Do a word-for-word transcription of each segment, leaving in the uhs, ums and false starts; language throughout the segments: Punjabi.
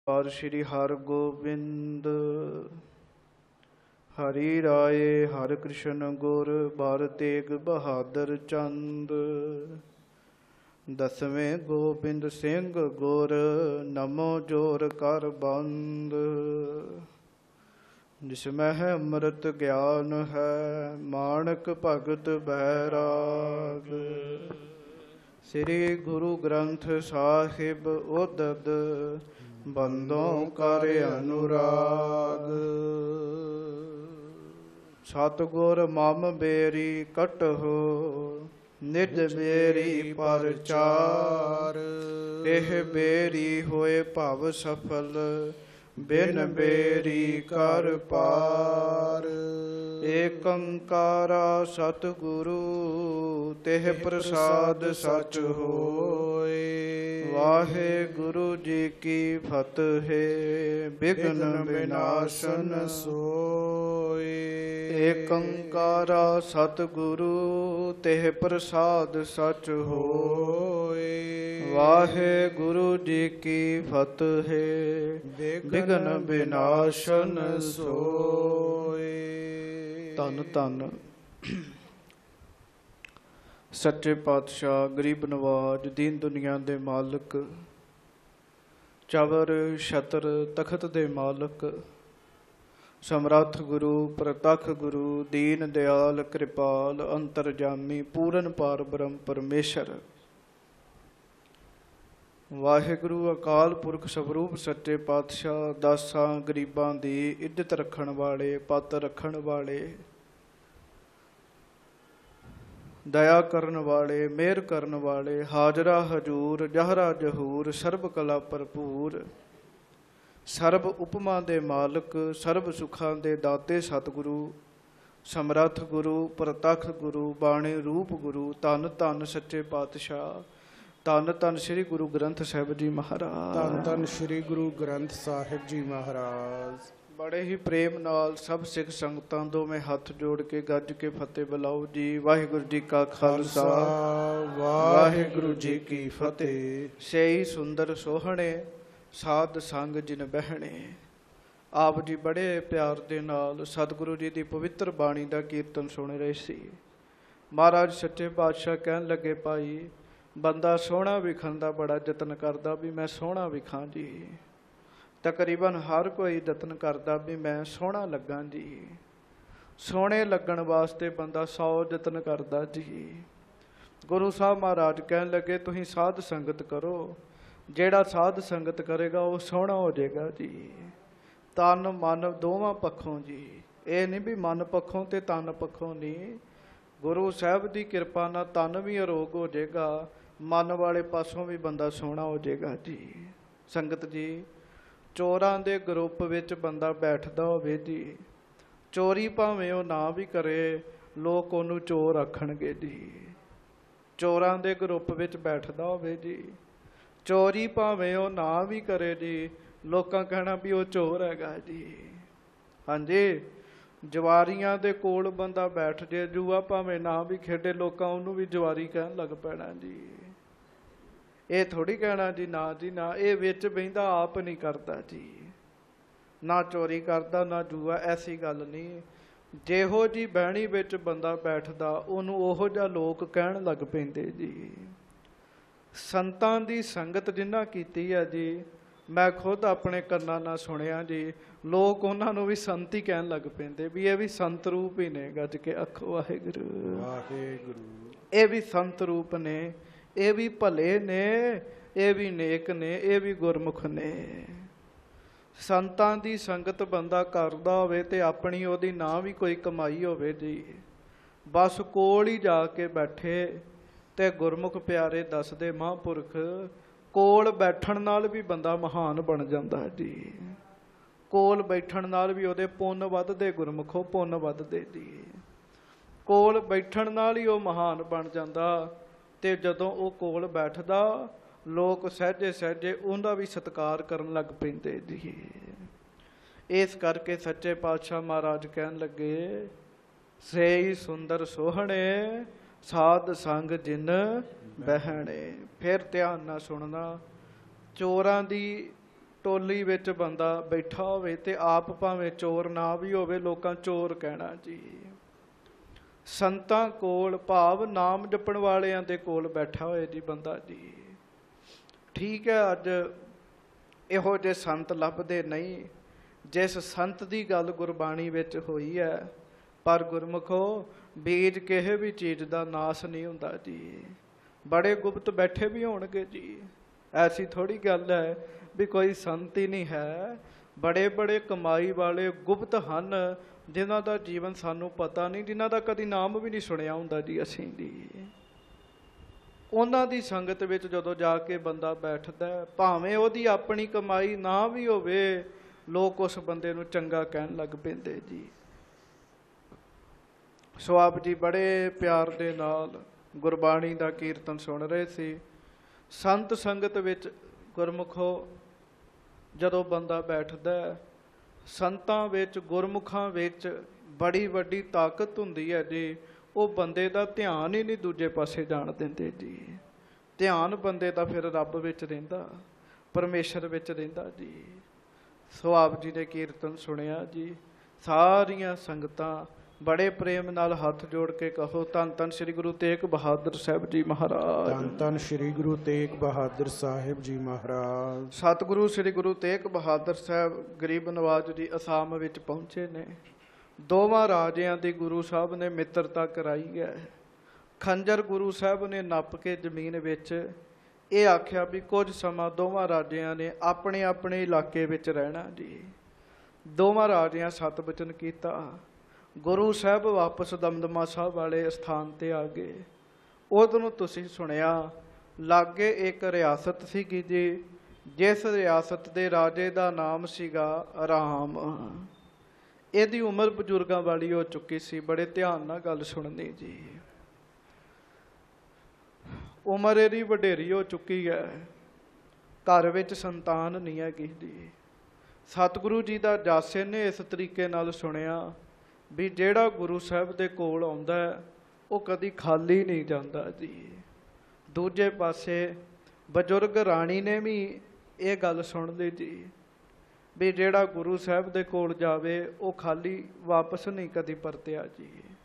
और श्री हर गोबिंद हरि राय हर कृष्ण गुर बार तेग बहादुर चंद दसवें गोबिंद सिंह गुर नमो जोर कर बंद जिसमें है अमृत ज्ञान है मानक भगत बैराग श्री गुरु ग्रंथ साहिब उदद बंदों कर अनुराग सतगुर मम बेरी कटहो निज बेरी परचार एह बेरी होए भव सफल बिन बेरी कर पार एक अंकारा सतगुरु तेह प्रसाद सच होए वाहे गुरु जी की फतेह विघ्न विनाशन सोए एक अंकारा सतगुरु तेह प्रसाद सच होए वाहे गुरु जी की फतेह विघ्न विनाशन सोए। धन धन सच्चे पातशाह गरीब नवाज दीन दुनिया दे मालिक चवर छतर तखत दे मालिक समर्थ गुरु प्रतख गुरु दीन दयाल कृपाल अंतरजामी पूरन पार ब्रह्म परमेश्वर वाहिगुरु अकाल पुरख स्वरूप सच्चे पातशाह दासां गरीबां दी इज्जत रखण वाले पत रखण वाले दया करन वाले मेहर करन वाले हाजरा हजूर जहरा जहूर सर्ब कला भरपूर सर्ब उपमा दे मालक सर्ब सुखां दे दाते सतगुरु समर्थ गुरु प्रतख गुरु बाणी रूप गुरु धन धन सच्चे पातशाह धन धन श्री गुरु ग्रंथ साहिब जी महाराज धन धन श्री गुरु ग्रंथ साहिब जी महाराज। बड़े ही प्रेम नाल सब सिख संगतां दोवें हथ जोड़ के गज के फतेह बुलाओ जी। वाहिगुरु जी का खालसा वाहिगुरु जी की फतेह। सही सुंदर सोहणे साध संग जिन बहने आप जी बड़े प्यार दे नाल सतगुरु जी की पवित्र बाणी का कीर्तन सुन रहे सी। महाराज सच्चे पातशाह कहन लगे भाई बंदा सोहना विखण का बड़ा यतन करता भी मैं सोहना विखा जी। तकरीबन हर कोई यतन करता भी मैं सोहना लगा जी। सोहने लगन वास्ते बंदा सौ यतन करता जी। गुरु साहब महाराज कहन लगे तुसीं साध संगत करो जेड़ा साध संगत करेगा वो सोहना हो जाएगा जी। तन मन दोवां पक्षों जी ये नहीं भी मन पक्षों ते तन पक्षों नहीं। गुरु साहब की कृपा नाल तन भी अरोग हो जाएगा मन वाले पासों भी बंदा सोहना हो जाएगा जी। संगत जी चोरां दे ग्रुप विच बंदा बैठदा होवे जी चोरी भावें वो ना भी करे लोग उहनूं चोर आखणगे जी। चोरां दे ग्रुप विच बैठदा होवे जी चोरी भावें वो ना भी करे जी लोकां कहना भी वो चोर हैगा जी। हाँ जी जवारियां दे कोल बंदा बैठ जे जुआ भावें ना भी खेडे लोकां उहनूं भी जवारी कहन लग पैना जी। ये थोड़ी कहना जी ना जी ना ये विच बहिंदा आप नहीं करता जी ना चोरी करता ना जुआ ऐसी गल नहीं। जेहो जी बहनी विच बंदा बैठदा उहनूं ओहो जिहा लोक कहण लग पैंदे जी। संतां दी संगत जिन्हां कीती है जी मैं खुद अपने कन्नां नाल सुनिया जी लोग उन्होंने भी संत ही कहन लग पैंदे भी ये भी संत रूप ही ने। गज के आखो वाहिगुरू वाहिगुरू। ये भी संत रूप ने ये भी भले ने ये भी नेक ने ये भी गुरमुख ने। संतां दी संगत बंदा करदा होवे ते अपनी ओदी ना भी कोई कमाई होवे जी बस कोल ही जाके बैठे ते गुरमुख प्यारे दसदे महापुरख कोल बैठण नाल भी बंदा महान बन जांदा जी। कोल बैठण नाल भी उहदे पुन्न वधदे गुरमुखो पुन्न वधदे जी। कोल बैठण नाल ही वह महान बन जांदा ते जदों वो कोल बैठदा लोग सहजे सहजे उहदा भी सत्कार करन लग पैंदे जी। इस करके सच्चे पातशाह महाराज कहन लगे सही सुंदर सोहणे साध संग जिन बहने। फिर ध्यान नाल सुनना चोरां दी ਟੋਲੀ ਵਿੱਚ ਬੰਦਾ ਬੈਠਾ ਹੋਵੇ ਤੇ ਆਪ ਭਾਵੇਂ ਚੋਰ ਨਾ ਵੀ ਹੋਵੇ, ਲੋਕਾਂ ਚੋਰ ਕਹਿਣਾ ਜੀ। ਸੰਤਾਂ ਕੋਲ ਭਾਵ ਨਾਮ ਜਪਣ ਵਾਲਿਆਂ ਦੇ ਕੋਲ ਬੈਠਾ ਹੋਏ ਜੀ ਬੰਦਾ ਜੀ। ਠੀਕ ਹੈ, ਅੱਜ ਇਹੋ ਜਿਹੇ ਸੰਤ ਲੱਭਦੇ ਨਹੀਂ ਜਿਸ ਸੰਤ ਦੀ ਗੱਲ ਗੁਰਬਾਣੀ ਵਿੱਚ ਹੋਈ ਹੈ। ਪਰ ਗੁਰਮੁਖੋ, ਬੀਜ ਕਿਸੇ ਵੀ ਚੀਜ਼ ਦਾ ਨਾਸ ਨਹੀਂ ਹੁੰਦਾ ਜੀ। ਬੜੇ ਗੁਪਤ ਬੈਠੇ ਵੀ ਹੋਣਗੇ ਜੀ। ਐਸੀ ਥੋੜੀ ਗੱਲ ਹੈ ਵੀ ਕੋਈ ਸੰਤ ਹੀ ਨਹੀਂ ਹੈ। ਬੜੇ ਬੜੇ ਕਮਾਈ ਵਾਲੇ ਗੁਪਤ ਹਨ ਜਿਨ੍ਹਾਂ ਦਾ ਜੀਵਨ ਸਾਨੂੰ ਪਤਾ ਨਹੀਂ, ਜਿਨ੍ਹਾਂ ਦਾ ਕਦੀ ਨਾਮ ਵੀ ਨਹੀਂ ਸੁਣਿਆ ਹੁੰਦਾ ਜੀ ਅਸੀਂ ਜੀ। ਉਹਨਾਂ ਦੀ ਸੰਗਤ ਵਿੱਚ ਜਦੋਂ ਜਾ ਕੇ ਬੰਦਾ ਬੈਠਦਾ, ਭਾਵੇਂ ਉਹਦੀ ਆਪਣੀ ਕਮਾਈ ਨਾ ਵੀ ਹੋਵੇ, ਲੋਕ ਉਸ ਬੰਦੇ ਨੂੰ ਚੰਗਾ ਕਹਿਣ ਲੱਗ ਪੈਂਦੇ ਜੀ। ਸੋ ਆਪ ਜੀ ਬੜੇ ਪਿਆਰ ਦੇ ਨਾਲ ਗੁਰਬਾਣੀ ਦਾ ਕੀਰਤਨ ਸੁਣ ਰਹੇ ਸੀ। ਸੰਤ ਸੰਗਤ ਵਿੱਚ ਗੁਰਮੁਖੋ ਜਦੋਂ ਬੰਦਾ ਬੈਠਦਾ, ਸੰਤਾਂ ਵਿੱਚ ਗੁਰਮੁਖਾਂ ਵਿੱਚ ਬੜੀ ਵੱਡੀ ਤਾਕਤ ਹੁੰਦੀ ਹੈ ਜੀ। ਉਹ ਬੰਦੇ ਦਾ ਧਿਆਨ ਹੀ ਨਹੀਂ ਦੂਜੇ ਪਾਸੇ ਜਾਣ ਦਿੰਦੇ ਜੀ। ਧਿਆਨ ਬੰਦੇ ਦਾ ਫਿਰ ਰੱਬ ਵਿੱਚ ਰਹਿੰਦਾ, ਪਰਮੇਸ਼ਰ ਵਿੱਚ ਰਹਿੰਦਾ ਜੀ। ਸੋ ਆਪ ਜੀ ਨੇ ਕੀਰਤਨ ਸੁਣਿਆ ਜੀ। ਸਾਰੀਆਂ ਸੰਗਤਾਂ ਬੜੇ ਪ੍ਰੇਮ ਨਾਲ ਹੱਥ ਜੋੜ ਕੇ ਕਹੋ, ਧੰਨ ਧੰਨ ਸ੍ਰੀ ਗੁਰੂ ਤੇਗ ਬਹਾਦਰ ਸਾਹਿਬ ਜੀ ਮਹਾਰਾਜ। ਧੰਨ ਧੰਨ ਸ੍ਰੀ ਗੁਰੂ ਤੇਗ ਬਹਾਦਰ ਸਾਹਿਬ ਜੀ ਮਹਾਰਾਜ। ਸਤਿਗੁਰੂ ਸ੍ਰੀ ਗੁਰੂ ਤੇਗ ਬਹਾਦਰ ਸਾਹਿਬ ਗਰੀਬ ਨਵਾਜ਼ ਜੀ ਅਸਾਮ ਵਿੱਚ ਪਹੁੰਚੇ ਨੇ। ਦੋਵਾਂ ਰਾਜਿਆਂ ਦੀ ਗੁਰੂ ਸਾਹਿਬ ਨੇ ਮਿੱਤਰਤਾ ਕਰਾਈ ਹੈ। ਖੰਜਰ ਗੁਰੂ ਸਾਹਿਬ ਨੇ ਨੱਪ ਕੇ ਜ਼ਮੀਨ ਵਿੱਚ ਇਹ ਆਖਿਆ ਵੀ ਕੁਝ ਸਮਾਂ ਦੋਵਾਂ ਰਾਜਿਆਂ ਨੇ ਆਪਣੇ ਆਪਣੇ ਇਲਾਕੇ ਵਿੱਚ ਰਹਿਣਾ ਜੀ। ਦੋਵਾਂ ਰਾਜਿਆਂ ਸਤ ਬਚਨ ਕੀਤਾ। ਗੁਰੂ ਸਾਹਿਬ ਵਾਪਸ ਦਮਦਮਾ ਸਾਹਿਬ ਵਾਲੇ ਸਥਾਨ ਤੇ ਆ ਗਏ। ਉਦੋਂ ਤੁਸੀਂ ਸੁਣਿਆ ਲਾਗੇ ਇੱਕ ਰਿਆਸਤ ਸੀਗੀ ਜੀ, ਜਿਸ ਰਿਆਸਤ ਦੇ ਰਾਜੇ ਦਾ ਨਾਮ ਸੀਗਾ ਰਾਮ। ਇਹਦੀ ਉਮਰ ਬਜ਼ੁਰਗਾਂ ਵਾਲੀ ਹੋ ਚੁੱਕੀ ਸੀ। ਬੜੇ ਧਿਆਨ ਨਾਲ ਗੱਲ ਸੁਣਨੀ ਜੀ। ਉਮਰ ਇਹਦੀ ਵਡੇਰੀ ਹੋ ਚੁੱਕੀ ਹੈ। ਘਰ ਵਿੱਚ ਸੰਤਾਨ ਨਹੀਂ ਹੈਗੀ ਜੀ। ਸਤਿਗੁਰੂ ਜੀ ਦਾ ਜਾਸੇ ਨੇ ਇਸ ਤਰੀਕੇ ਨਾਲ ਸੁਣਿਆ ਵੀ ਜਿਹੜਾ ਗੁਰੂ ਸਾਹਿਬ ਦੇ ਕੋਲ ਆਉਂਦਾ ਉਹ ਕਦੀ ਖਾਲੀ ਨਹੀਂ ਜਾਂਦਾ ਜੀ। ਦੂਜੇ ਪਾਸੇ ਬਜ਼ੁਰਗ ਰਾਣੀ ਨੇ ਵੀ ਇਹ ਗੱਲ ਸੁਣ ਲਈ ਜੀ ਵੀ ਜਿਹੜਾ ਗੁਰੂ ਸਾਹਿਬ ਦੇ ਕੋਲ ਜਾਵੇ ਉਹ ਖਾਲੀ ਵਾਪਸ ਨਹੀਂ ਕਦੀ ਪਰਤਿਆ ਜੀ।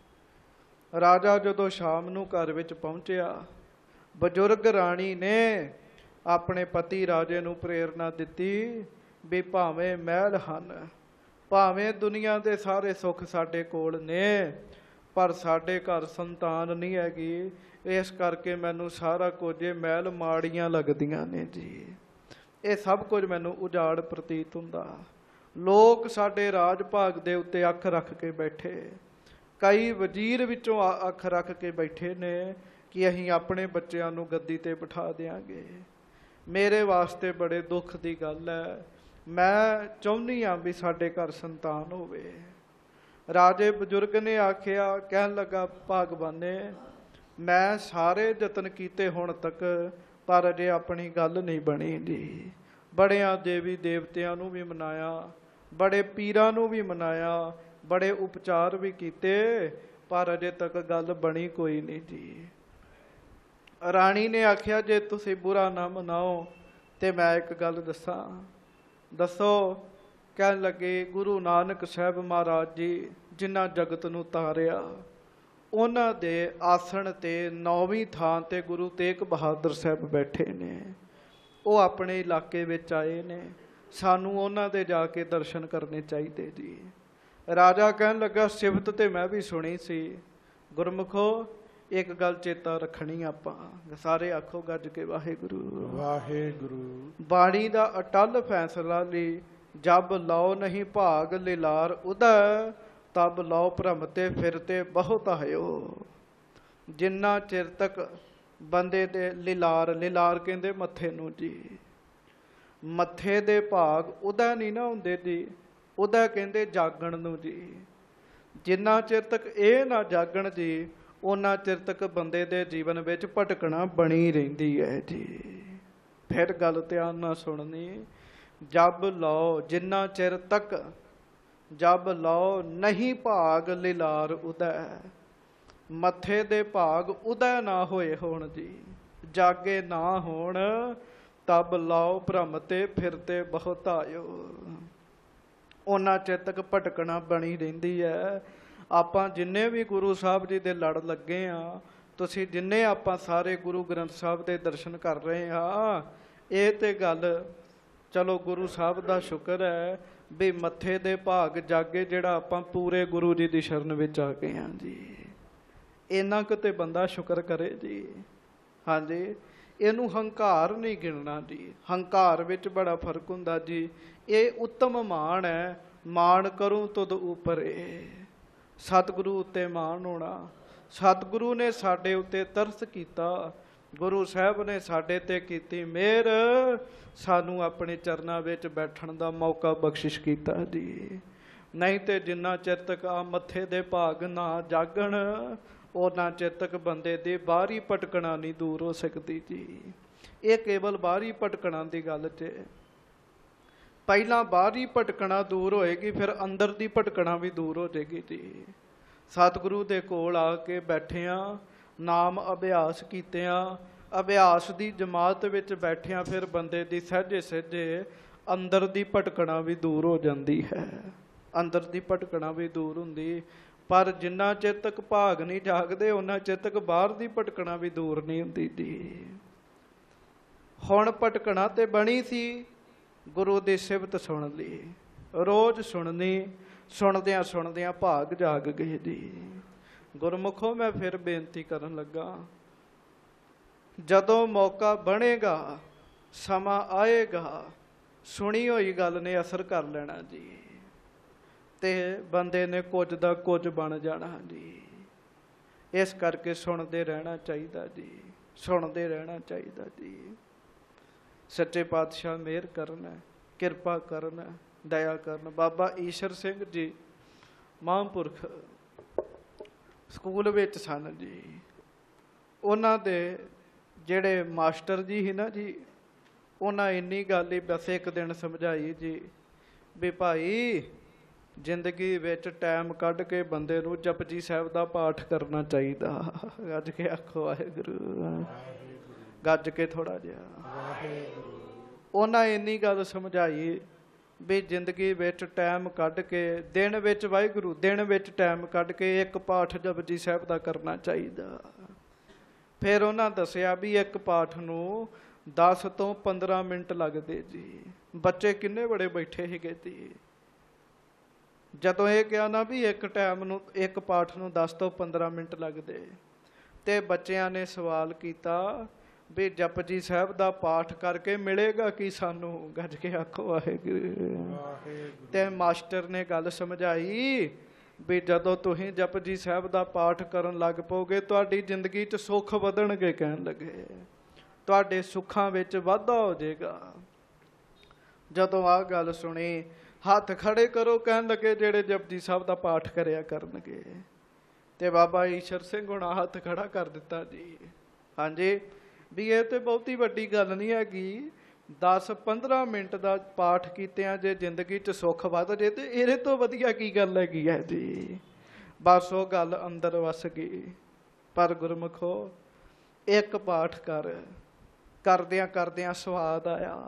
ਰਾਜਾ ਜਦੋਂ ਸ਼ਾਮ ਨੂੰ ਘਰ ਵਿੱਚ ਪਹੁੰਚਿਆ, ਬਜ਼ੁਰਗ ਰਾਣੀ ਨੇ ਆਪਣੇ ਪਤੀ ਰਾਜੇ ਨੂੰ ਪ੍ਰੇਰਨਾ ਦਿੱਤੀ ਵੀ ਭਾਵੇਂ ਮਹਿਲ ਹਨ, ਭਾਵੇਂ ਦੁਨੀਆ ਦੇ ਸਾਰੇ ਸੁੱਖ ਸਾਡੇ ਕੋਲ ਨੇ, ਪਰ ਸਾਡੇ ਘਰ ਸੰਤਾਨ ਨਹੀਂ ਹੈਗੀ। ਇਸ ਕਰਕੇ ਮੈਨੂੰ ਸਾਰਾ ਕੁਝ ਇਹ ਮਹਿਲ ਮਾੜੀਆਂ ਲੱਗਦੀਆਂ ਨੇ ਜੀ। ਇਹ ਸਭ ਕੁਝ ਮੈਨੂੰ ਉਜਾੜ ਪ੍ਰਤੀਤ ਹੁੰਦਾ। ਲੋਕ ਸਾਡੇ ਰਾਜ ਭਾਗ ਦੇ ਉੱਤੇ ਅੱਖ ਰੱਖ ਕੇ ਬੈਠੇ। ਕਈ ਵਜ਼ੀਰ ਵਿੱਚੋਂ ਅੱਖ ਰੱਖ ਕੇ ਬੈਠੇ ਨੇ ਕਿ ਅਸੀਂ ਆਪਣੇ ਬੱਚਿਆਂ ਨੂੰ ਗੱਦੀ ਤੇ ਬਿਠਾ ਦਿਆਂਗੇ। ਮੇਰੇ ਵਾਸਤੇ ਬੜੇ ਦੁੱਖ ਦੀ ਗੱਲ ਹੈ। ਮੈਂ ਚਾਹੁੰਦੀ ਹਾਂ ਵੀ ਸਾਡੇ ਘਰ ਸੰਤਾਨ ਹੋਵੇ। ਰਾਜੇ ਬਜ਼ੁਰਗ ਨੇ ਆਖਿਆ, ਕਹਿਣ ਲੱਗਾ, ਭਾਗਵਾਨੇ, ਮੈਂ ਸਾਰੇ ਯਤਨ ਕੀਤੇ ਹੁਣ ਤੱਕ, ਪਰ ਅਜੇ ਆਪਣੀ ਗੱਲ ਨਹੀਂ ਬਣੀ ਜੀ। ਬੜਿਆਂ ਦੇਵੀ ਦੇਵਤਿਆਂ ਨੂੰ ਵੀ ਮਨਾਇਆ, ਬੜੇ ਪੀਰਾਂ ਨੂੰ ਵੀ ਮਨਾਇਆ, ਬੜੇ ਉਪਚਾਰ ਵੀ ਕੀਤੇ, ਪਰ ਅਜੇ ਤੱਕ ਗੱਲ ਬਣੀ ਕੋਈ ਨਹੀਂ ਜੀ। ਰਾਣੀ ਨੇ ਆਖਿਆ, ਜੇ ਤੁਸੀਂ ਬੁਰਾ ਨਾ ਮਨਾਓ ਤੇ ਮੈਂ ਇੱਕ ਗੱਲ ਦੱਸਾਂ। ਦੱਸੋ। ਕਹਿਣ ਲੱਗੇ, ਗੁਰੂ ਨਾਨਕ ਸਾਹਿਬ ਮਹਾਰਾਜ ਜੀ ਜਿਨ੍ਹਾਂ ਜਗਤ ਨੂੰ ਤਾਰਿਆ, ਉਹਨਾਂ ਦੇ ਆਸਣ ਤੇ ਨੌਵੀਂ ਥਾਂ ਤੇ ਗੁਰੂ ਤੇਗ ਬਹਾਦਰ ਸਾਹਿਬ ਬੈਠੇ ਨੇ। ਉਹ ਆਪਣੇ ਇਲਾਕੇ ਵਿੱਚ ਆਏ ਨੇ। ਸਾਨੂੰ ਉਹਨਾਂ ਦੇ ਜਾ ਕੇ ਦਰਸ਼ਨ ਕਰਨੇ ਚਾਹੀਦੇ ਜੀ। ਰਾਜਾ ਕਹਿਣ ਲੱਗਾ, ਸਿਫਤ ਤੇ ਮੈਂ ਵੀ ਸੁਣੀ ਸੀ। ਗੁਰਮੁਖੋ, ਇੱਕ ਗੱਲ ਚੇਤਾ ਰੱਖਣੀ ਆਪਾਂ। ਸਾਰੇ ਆਖੋ ਗੱਜ ਕੇ, ਵਾਹਿਗੁਰੂ ਵਾਹਿਗੁਰੂ। ਬਾਣੀ ਦਾ ਅਟੱਲ ਫੈਸਲਾ ਲਈ, ਜਬ ਲਓ ਨਹੀਂ ਭਾਗ ਲਿਲਾਰ ਉਦੈ, ਤਬ ਲਓ ਭਰਮ ਤੇ ਫਿਰਤੇ ਬਹੁਤ ਆਇਓ। ਜਿੰਨਾ ਚਿਰ ਤੱਕ ਬੰਦੇ ਦੇ ਲਿਲਾਰ, ਲਿਲਾਰ ਕਹਿੰਦੇ ਮੱਥੇ ਨੂੰ ਜੀ, ਮੱਥੇ ਦੇ ਭਾਗ ਉਦੈ ਨਹੀਂ ਨਾ ਹੁੰਦੇ ਜੀ। ਉਦੈ ਕਹਿੰਦੇ ਜਾਗਣ ਨੂੰ ਜੀ। ਜਿੰਨਾ ਚਿਰ ਤੱਕ ਇਹ ਨਾ ਜਾਗਣ ਜੀ, ਉਹਨਾਂ ਚਿਰ ਤੱਕ ਬੰਦੇ ਦੇ ਜੀਵਨ ਵਿੱਚ ਭਟਕਣਾ ਬਣੀ ਰਹਿੰਦੀ ਹੈ ਜੀ। ਫਿਰ ਗੱਲ ਧਿਆਨ ਨਾਲ ਸੁਣਨੀ। ਜਬ ਲਓ, ਜਿੰਨਾ ਚਿਰ ਤੱਕ, ਜਬ ਲਓ ਨਹੀਂ ਭਾਗ ਲਿਲਾਰ ਉਦੈ, ਮੱਥੇ ਦੇ ਭਾਗ ਉਦੈ ਨਾ ਹੋਏ ਹੋਣ ਜੀ, ਜਾਗੇ ਨਾ ਹੋਣ, ਤਬ ਲਾਓ ਭ੍ਰਮ ਤੇ ਫਿਰਤੇ ਬਹੁਤ ਆਇਓ। ਉਹਨਾਂ ਚਿਰ ਤੱਕ ਭਟਕਣਾ ਬਣੀ ਰਹਿੰਦੀ ਹੈ। ਆਪਾਂ ਜਿੰਨੇ ਵੀ ਗੁਰੂ ਸਾਹਿਬ ਜੀ ਦੇ ਲੜ ਲੱਗੇ ਆ, ਤੁਸੀਂ ਜਿੰਨੇ ਆਪਾਂ ਸਾਰੇ ਗੁਰੂ ਗ੍ਰੰਥ ਸਾਹਿਬ ਦੇ ਦਰਸ਼ਨ ਕਰ ਰਹੇ ਹਾਂ, ਇਹ ਤੇ ਗੱਲ ਚਲੋ ਗੁਰੂ ਸਾਹਿਬ ਦਾ ਸ਼ੁਕਰ ਹੈ ਵੀ ਮੱਥੇ ਦੇ ਭਾਗ ਜਾਗੇ ਜਿਹੜਾ ਆਪਾਂ ਪੂਰੇ ਗੁਰੂ ਜੀ ਦੀ ਸ਼ਰਨ ਵਿੱਚ ਆ ਗਏ ਹਾਂ ਜੀ। ਇੰਨਾ ਕੁ ਤੇ ਬੰਦਾ ਸ਼ੁਕਰ ਕਰੇ ਜੀ। ਹਾਂਜੀ, ਇਹਨੂੰ ਹੰਕਾਰ ਨਹੀਂ ਗਿਣਨਾ ਜੀ। ਹੰਕਾਰ ਵਿੱਚ ਬੜਾ ਫਰਕ ਹੁੰਦਾ ਜੀ। ਇਹ ਉੱਤਮ ਮਾਣ ਹੈ। ਮਾਣ ਕਰੂੰ ਤੁਧ ਉਪਰੇ। ਸਤਿਗੁਰੂ ਉੱਤੇ ਮਾਣ ਹੋਣਾ। ਸਤਿਗੁਰੂ ਨੇ ਸਾਡੇ ਉੱਤੇ ਤਰਸ ਕੀਤਾ। ਗੁਰੂ ਸਾਹਿਬ ਨੇ ਸਾਡੇ ਤੇ ਕੀਤੀ ਮਿਹਰ। ਸਾਨੂੰ ਆਪਣੇ ਚਰਨਾਂ ਵਿੱਚ ਬੈਠਣ ਦਾ ਮੌਕਾ ਬਖਸ਼ਿਸ਼ ਕੀਤਾ ਜੀ। ਨਹੀਂ ਤੇ ਜਿੰਨਾ ਚਿਰ ਤੱਕ ਆ ਮੱਥੇ ਦੇ ਭਾਗ ਨਾ ਜਾਗਣ, ਉਹਨਾਂ ਚਿਰ ਤੱਕ ਬੰਦੇ ਦੀ ਬਾਹਰੀ ਭਟਕਣਾ ਨਹੀਂ ਦੂਰ ਹੋ ਸਕਦੀ ਜੀ। ਇਹ ਕੇਵਲ ਬਾਹਰੀ ਭਟਕਣਾ ਦੀ ਗੱਲ 'ਚ ਪਹਿਲਾਂ ਬਾਹਰੀ ਭਟਕਣਾ ਦੂਰ ਹੋਏਗੀ, ਫਿਰ ਅੰਦਰ ਦੀ ਭਟਕਣਾ ਵੀ ਦੂਰ ਹੋ ਜਾਏਗੀ ਜੀ। ਸਤਿਗੁਰੂ ਦੇ ਕੋਲ ਆ ਕੇ ਬੈਠਿਆਂ, ਨਾਮ ਅਭਿਆਸ ਕੀਤਿਆਂ, ਅਭਿਆਸ ਦੀ ਜਮਾਤ ਵਿੱਚ ਬੈਠਿਆਂ, ਫਿਰ ਬੰਦੇ ਦੀ ਸਹਿਜੇ ਸਹਿਜੇ ਅੰਦਰ ਦੀ ਭਟਕਣਾ ਵੀ ਦੂਰ ਹੋ ਜਾਂਦੀ ਹੈ। ਅੰਦਰ ਦੀ ਭਟਕਣਾ ਵੀ ਦੂਰ ਹੁੰਦੀ। ਪਰ ਜਿੰਨਾ ਚਿਰ ਤੱਕ ਭਾਗ ਨਹੀਂ ਜਾਗਦੇ, ਉਹਨਾਂ ਚਿਰ ਤੱਕ ਬਾਹਰ ਦੀ ਭਟਕਣਾ ਵੀ ਦੂਰ ਨਹੀਂ ਹੁੰਦੀ ਜੀ। ਹੁਣ ਭਟਕਣਾ ਤੇ ਬਣੀ ਸੀ ਗੁਰੂ ਦੀ ਸਿਫਤ ਸੁਣ ਲਈ, ਰੋਜ਼ ਸੁਣਨੀ। ਸੁਣਦਿਆਂ ਸੁਣਦਿਆਂ ਭਾਗ ਜਾਗ ਗਏ ਜੀ। ਗੁਰਮੁਖੋ, ਮੈਂ ਫਿਰ ਬੇਨਤੀ ਕਰਨ ਲੱਗਾ, ਜਦੋਂ ਮੌਕਾ ਬਣੇਗਾ, ਸਮਾਂ ਆਏਗਾ, ਸੁਣੀ ਹੋਈ ਗੱਲ ਨੇ ਅਸਰ ਕਰ ਲੈਣਾ ਜੀ, ਤੇ ਬੰਦੇ ਨੇ ਕੁਝ ਦਾ ਕੁਝ ਬਣ ਜਾਣਾ ਜੀ। ਇਸ ਕਰਕੇ ਸੁਣਦੇ ਰਹਿਣਾ ਚਾਹੀਦਾ ਜੀ। ਸੁਣਦੇ ਰਹਿਣਾ ਚਾਹੀਦਾ ਜੀ। ਸੱਚੇ ਪਾਤਸ਼ਾਹ ਮਿਹਰ ਕਰਨ, ਕਿਰਪਾ ਕਰਨ, ਦਇਆ ਕਰਨ। ਬਾਬਾ ਈਸ਼ਰ ਸਿੰਘ ਜੀ ਮਹਾਂਪੁਰਖ ਸਕੂਲ ਵਿੱਚ ਸਨ ਜੀ। ਉਹਨਾਂ ਦੇ ਜਿਹੜੇ ਮਾਸਟਰ ਜੀ ਸੀ ਨਾ ਜੀ, ਉਹਨਾਂ ਇੰਨੀ ਗੱਲ ਹੀ ਬਸ ਇੱਕ ਦਿਨ ਸਮਝਾਈ ਜੀ ਵੀ ਭਾਈ, ਜ਼ਿੰਦਗੀ ਵਿੱਚ ਟਾਈਮ ਕੱਢ ਕੇ ਬੰਦੇ ਨੂੰ ਜਪਜੀ ਸਾਹਿਬ ਦਾ ਪਾਠ ਕਰਨਾ ਚਾਹੀਦਾ। ਗੱਜ ਕੇ ਆਖੋ ਵਾਹਿਗੁਰੂ। ਗੱਜ ਕੇ ਥੋੜਾ ਜਿਹਾ। ਉਹਨਾਂ ਇੰਨੀ ਗੱਲ ਸਮਝਾਈ ਵੀ ਜ਼ਿੰਦਗੀ ਵਿੱਚ ਟਾਈਮ ਕੱਢ ਕੇ, ਦਿਨ ਵਿੱਚ ਵਾਹਿਗੁਰੂ, ਦਿਨ ਵਿੱਚ ਟਾਈਮ ਕੱਢ ਕੇ ਇੱਕ ਪਾਠ ਜਪਜੀ ਸਾਹਿਬ ਦਾ ਕਰਨਾ ਚਾਹੀਦਾ। ਫਿਰ ਉਹਨਾਂ ਦੱਸਿਆ ਵੀ ਇੱਕ ਪਾਠ ਨੂੰ ਦਸ ਤੋਂ ਪੰਦਰਾਂ ਮਿੰਟ ਲੱਗਦੇ ਜੀ। ਬੱਚੇ ਕਿੰਨੇ ਬੜੇ ਬੈਠੇ ਸੀਗੇ ਜੀ। ਜਦੋਂ ਇਹ ਕਿਹਾ ਨਾ ਵੀ ਇੱਕ ਟਾਈਮ ਨੂੰ, ਇੱਕ ਪਾਠ ਨੂੰ ਦਸ ਤੋਂ ਪੰਦਰਾਂ ਮਿੰਟ ਲੱਗਦੇ, ਤੇ ਬੱਚਿਆਂ ਨੇ ਸਵਾਲ ਕੀਤਾ ਵੀ ਜਪਜੀ ਸਾਹਿਬ ਦਾ ਪਾਠ ਕਰਕੇ ਮਿਲੇਗਾ ਕੀ ਸਾਨੂੰ? ਗੱਜ ਕੇ ਆਖੋ ਵਾਹਿਗੁਰੂ। ਤੇ ਮਾਸਟਰ ਨੇ ਗੱਲ ਸਮਝਾਈ ਵੀ ਜਦੋਂ ਤੁਸੀਂ ਜਪਜੀ ਸਾਹਿਬ ਦਾ ਪਾਠ ਕਰਨ ਲੱਗ ਪਓਗੇ, ਤੁਹਾਡੀ ਜ਼ਿੰਦਗੀ 'ਚ ਸੁੱਖ ਵਧਣਗੇ। ਕਹਿਣ ਲੱਗੇ ਤੁਹਾਡੇ ਸੁੱਖਾਂ ਵਿੱਚ ਵਾਧਾ ਹੋ ਜਾਏਗਾ। ਜਦੋਂ ਆਹ ਗੱਲ ਸੁਣੀ, ਹੱਥ ਖੜੇ ਕਰੋ ਕਹਿਣ ਲੱਗੇ ਜਿਹੜੇ ਜਪਜੀ ਸਾਹਿਬ ਦਾ ਪਾਠ ਕਰਿਆ ਕਰਨਗੇ। ਤੇ ਬਾਬਾ ਈਸ਼ਰ ਸਿੰਘ ਹੁਣ ਹੱਥ ਖੜਾ ਕਰ ਦਿੱਤਾ ਜੀ। ਹਾਂਜੀ, ਵੀ ਇਹ ਤੇ ਬਹੁਤੀ ਵੱਡੀ ਗੱਲ ਨਹੀਂ ਹੈਗੀ। ਦਸ ਪੰਦਰਾਂ ਮਿੰਟ ਦਾ ਪਾਠ ਕੀਤਿਆਂ ਜੇ ਜ਼ਿੰਦਗੀ 'ਚ ਸੁੱਖ ਵੱਧ ਜੇ, ਤੇ ਇਹਦੇ ਤੋਂ ਵਧੀਆ ਕੀ ਗੱਲ ਹੈਗੀ ਹੈ ਜੀ। ਬਸ ਉਹ ਗੱਲ ਅੰਦਰ ਵਸ ਗਈ। ਪਰ ਗੁਰਮੁਖੋ, ਇੱਕ ਪਾਠ ਕਰ, ਕਰਦਿਆਂ ਕਰਦਿਆਂ ਸਵਾਦ ਆਇਆ।